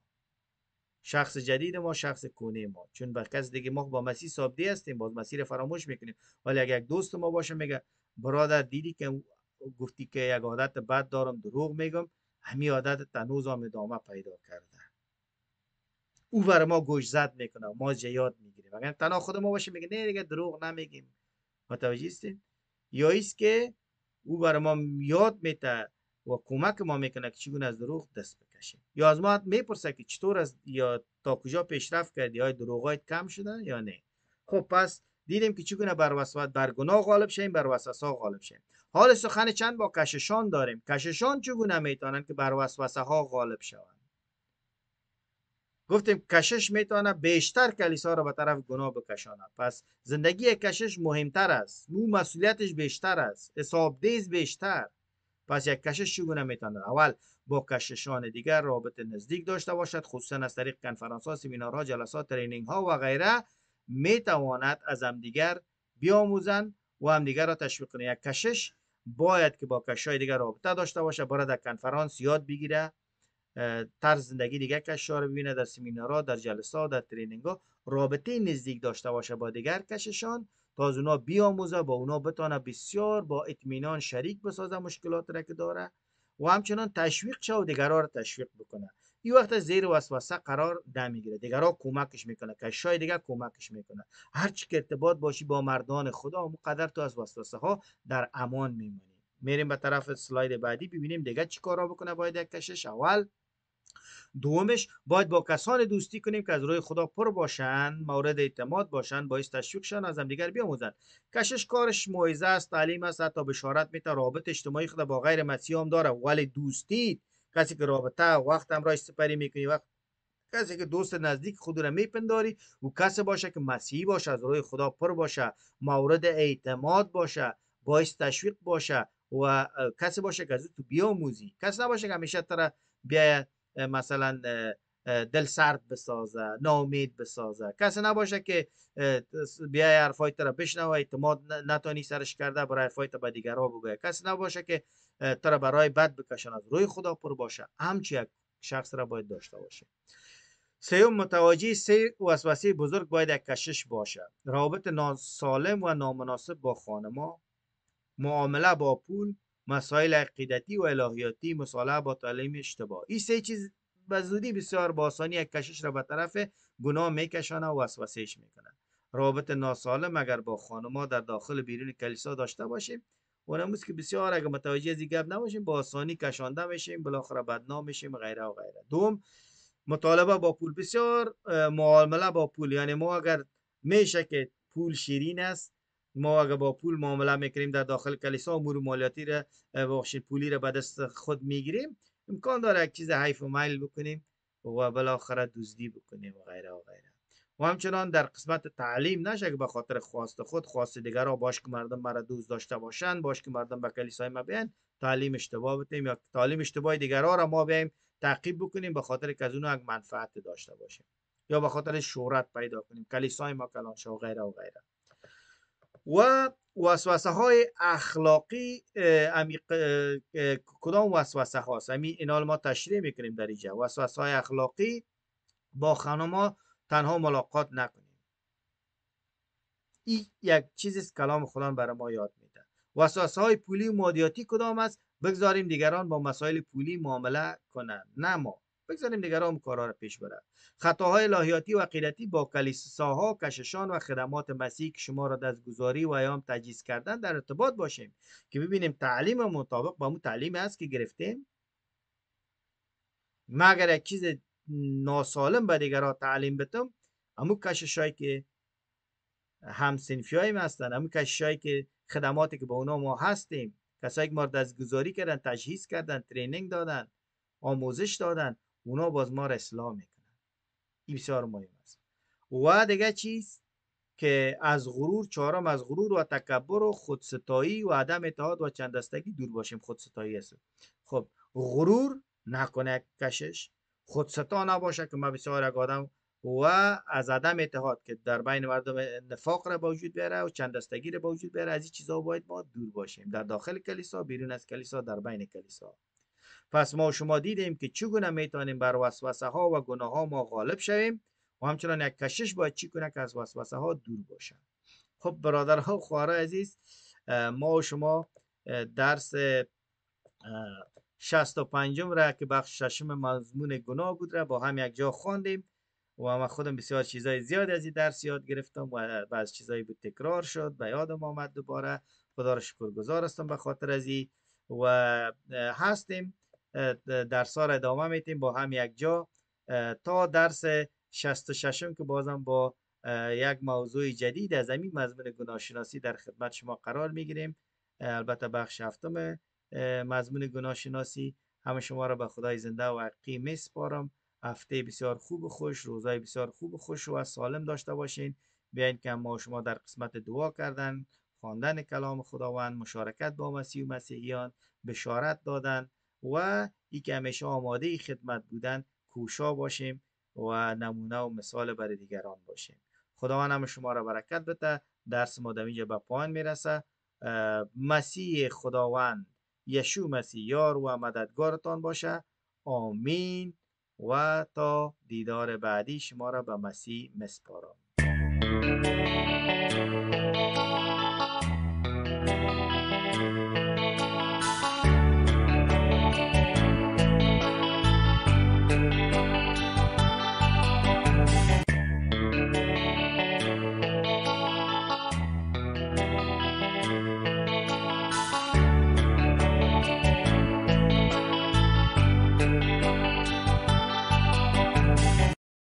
شخص جدید ما، شخص کونه ما، چون بر کس دیگه ما با مسیح حسابده هستیم، باز مسیح فراموش میکنیم. ولی اگر یک دوست ما باشه میگه برادر دیدی که گفتی که یک عادت بد دارم، دروغ میگم، همین عادت تنوز هم ادامه پیدا کرده، او بر ما گوش زد میکنه، ما جیاد میگیریم. اگر تنها خود ما باشه میگه نه دیگه دروغ نمیگیم. متوجه هستین؟ یا ایست که او برای ما یاد میده و کمک ما میکنه که چگونه از دروغ دست بکشیم. یا از ما میپرسه که چطور از یا تا کجا پیشرفت کردی، یا دروغایت کم شده یا نه. خب پس دیدیم که چگونه بر وسوسه، بر گناه غالب شیم، بر وسوسه غالب شیم. حال سخن چند با کششان داریم. کششان چگونه میتونن که بر وسوسه ها غالب شوند؟ گفتیم کشش میتونه بیشتر کلیسا را به طرف گناه بکشانه. پس زندگی کشش مهمتر است، او مسئولیتش بیشتر است، حسابدهیش بیشتر. پس یک کشش چگونه میتونه؟ اول با کششان دیگر رابطه نزدیک داشته باشد، خصوصا از طریق کنفرانس ها، سمینارها، جلسات، ترینینگ ها و غیره میتواند از همدیگر بیاموزند و همدیگر را تشویق کنه. یک کشش باید که با کششای دیگر رابطه داشته باشه، برای در کنفرانس یاد بگیره، طرز زندگی دیگه کشش‌ها رو ببینه، در سمینارها، در جلسات، در ترینینگ‌ها رابطه نزدیک داشته باشه با دیگر کششان، تا از اونا بیاموزه، با اونا بتونه بسیار با اطمینان شریک بسازه مشکلات را که داره و همچنان تشویق شه و دیگرها رو تشویق بکنه. این وقت زیر وسوسه قرار نمیگیره، دیگرها کمکش میکنه، کشای دیگه کمکش میکنه. هر چی که ارتباط باشی با مردان خدا، اون قدر تو از وسوسه ها در امان میمونی. میریم به طرف اسلاید بعدی ببینیم دیگه چی کارا بکنه باید یک کشش. اول دومش باید با کسان دوستی کنیم که از روی خدا پر باشن، مورد اعتماد باشن، باعث تشویق شن، از هم دیگر بیاموزن. کشش کارش موعظه است، تعلیم است، حتی بشارت میده. رابط اجتماعی خود با غیر مسیح هم داره، ولی دوستی کسی که رابطه وقت هم را سپری میکنی، وقت کسی که دوست نزدیک خود را میپنداری و کسی باشه که مسیحی باشه، از روی خدا پر باشه، مورد اعتماد باشه، باعث تشویق باشه و کسی باشه که از تو بیاموزی. کسی نباشه که همیشه تر بیا مثلا دل سرد بسازه، ناامید بسازه. کسی نباشه که بیا حرفای تر بشنوه، اعتماد نتانی سرش کرده برای حرفای تر به دیگرها بگه. کسی نباشه که تر برای بد بکشن، از روی خدا پر باشه. همچی یک شخص را باید داشته باشه. سیوم متوجه سه وسوسه بزرگ باید یک کشش باشه: روابط ناسالم و نامناسب با خانما، معامله با پول، مسائل عقیدتی و الهیاتی، مصالحه با تعلیم اشتباه. این سه چیز به زودی بسیار با آسانی یک کشش را به طرف گناه میکشانه و وسوسهش میکنه. روابط ناسالم اگر با خانما در داخل بیرون کلیسا داشته باشیم، اونموز که بسیار اگر متوجه از این گپ نباشیم با آسانی کشانده میشیم، بالاخره بدنام میشیم غیره و غیره. دوم، مطالبه با پول. بسیار معامله با پول، یعنی ما اگر میشه که پول شیرین است، ما اگر با پول معامله میکنیم در داخل کلیسا، امور مالیاتی را بخشید پولی را به دست خود میگیریم، امکان داره یک چیز حیف و میل بکنیم و بالاخره دزدی بکنیم و غیره و غیره. و همچنان در قسمت تعلیم نشه که به خاطر خواست خود خواست دیگرها باش که مردم مرا دوست داشته باشن، باش که مردم به کلیسای ما بیان تعلیم اشتباه بدیم یا تعلیم اشتباه دیگرها را ما بیایم تعقیب بکنیم به خاطر که از اونها یک منفعت داشته باشیم، یا به خاطر شهرت پیدا کنیم، کلیسای ما کلان شه و غیره و غیره. و وسوسه های اخلاقی عمیق کدام وسوسه هاست؟ همین اینا ما تشریح میکنیم در اینجا. وسوسه های اخلاقی: با خانما تنها ملاقات نکنیم. این یک چیزی است کلام خدا برای ما یاد میده. وسوسه های پولی و مادیاتی کدام است؟ بگذاریم دیگران با مسائل پولی معامله کنند، نه ما. بگذاریم دیگران کارها را پیش برند. خطاهای الهیاتی و عقیدتی: با کلیساها، کششان و خدمات مسیح که شما را دستگذاری و ایام تجهیز کردن در ارتباط باشیم که ببینیم تعلیم مطابق با اون تعلیمی است که گرفتیم. مگر یک چیز ناسالم به دیگران تعلیم بدم، همون کششایی که هم صنفی های ما هستن، همون کششایی که خدماتی که با اونا ما هستیم، کسایی که ما دستگذاری کردن، تجهیز کردن، ترینینگ دادن، آموزش دادن، اونا باز ما را اصلاح میکنن. این بسیار مهم است. و دیگه چیز که از غرور، چهارم از غرور و تکبر و خودستایی و عدم اتحاد و چندستگی دور باشیم. خودستایی است. خب غرور نکنه کشش، خودستا نباشه که ما بسیار یک آدم، و از عدم اتحاد که در بین مردم نفاق را به وجود بیاره و چندستگی را به وجود بیاره. از این چیزا باید ما دور باشیم، در داخل کلیسا، بیرون از کلیسا، در بین کلیسا. پس ما شما دیدیم که چگونه میتونیم بر وسوسه ها و گناه ها ما غالب شویم و همچنان یک کشش باید چی کنه که از وسوسه ها دور باشه. خب برادرها و خواهرای عزیز، ما و شما درس شصت و پنجم را که بخش ششم مضمون گناه بود را با هم یک جا خواندیم و من خودم بسیار چیزای زیاد از این درس یاد گرفتم و بعض چیزایی بود تکرار شد، به یادم آمد دوباره. خدا را شکرگزار هستم به خاطر از این و هستیم درس ها را ادامه میتیم با هم یک جا تا درس شصت و ششم که بازم با یک موضوع جدید از همین مضمون گناه شناسی در خدمت شما قرار میگیریم. البته بخش هفتم مضمون گناه شناسی. همه شما را به خدای زنده و حقیقی میسپارم. هفته بسیار خوب و خوش، روزای بسیار خوب و خوش و سالم داشته باشین. بیاین که ما شما در قسمت دعا کردن، خواندن کلام خداوند، مشارکت با مسیح و مسیحیان، بشارت دادن و ای که همیشه آماده خدمت بودن کوشا باشیم و نمونه و مثال برای دیگران باشیم. خداوند هم شما را برکت بده. درس ما در اینجا به پایان میرسه. مسیح خداوند یشوع مسیح یار و مددگارتان باشه. آمین. و تا دیدار بعدی شما را به مسیح مسپارم.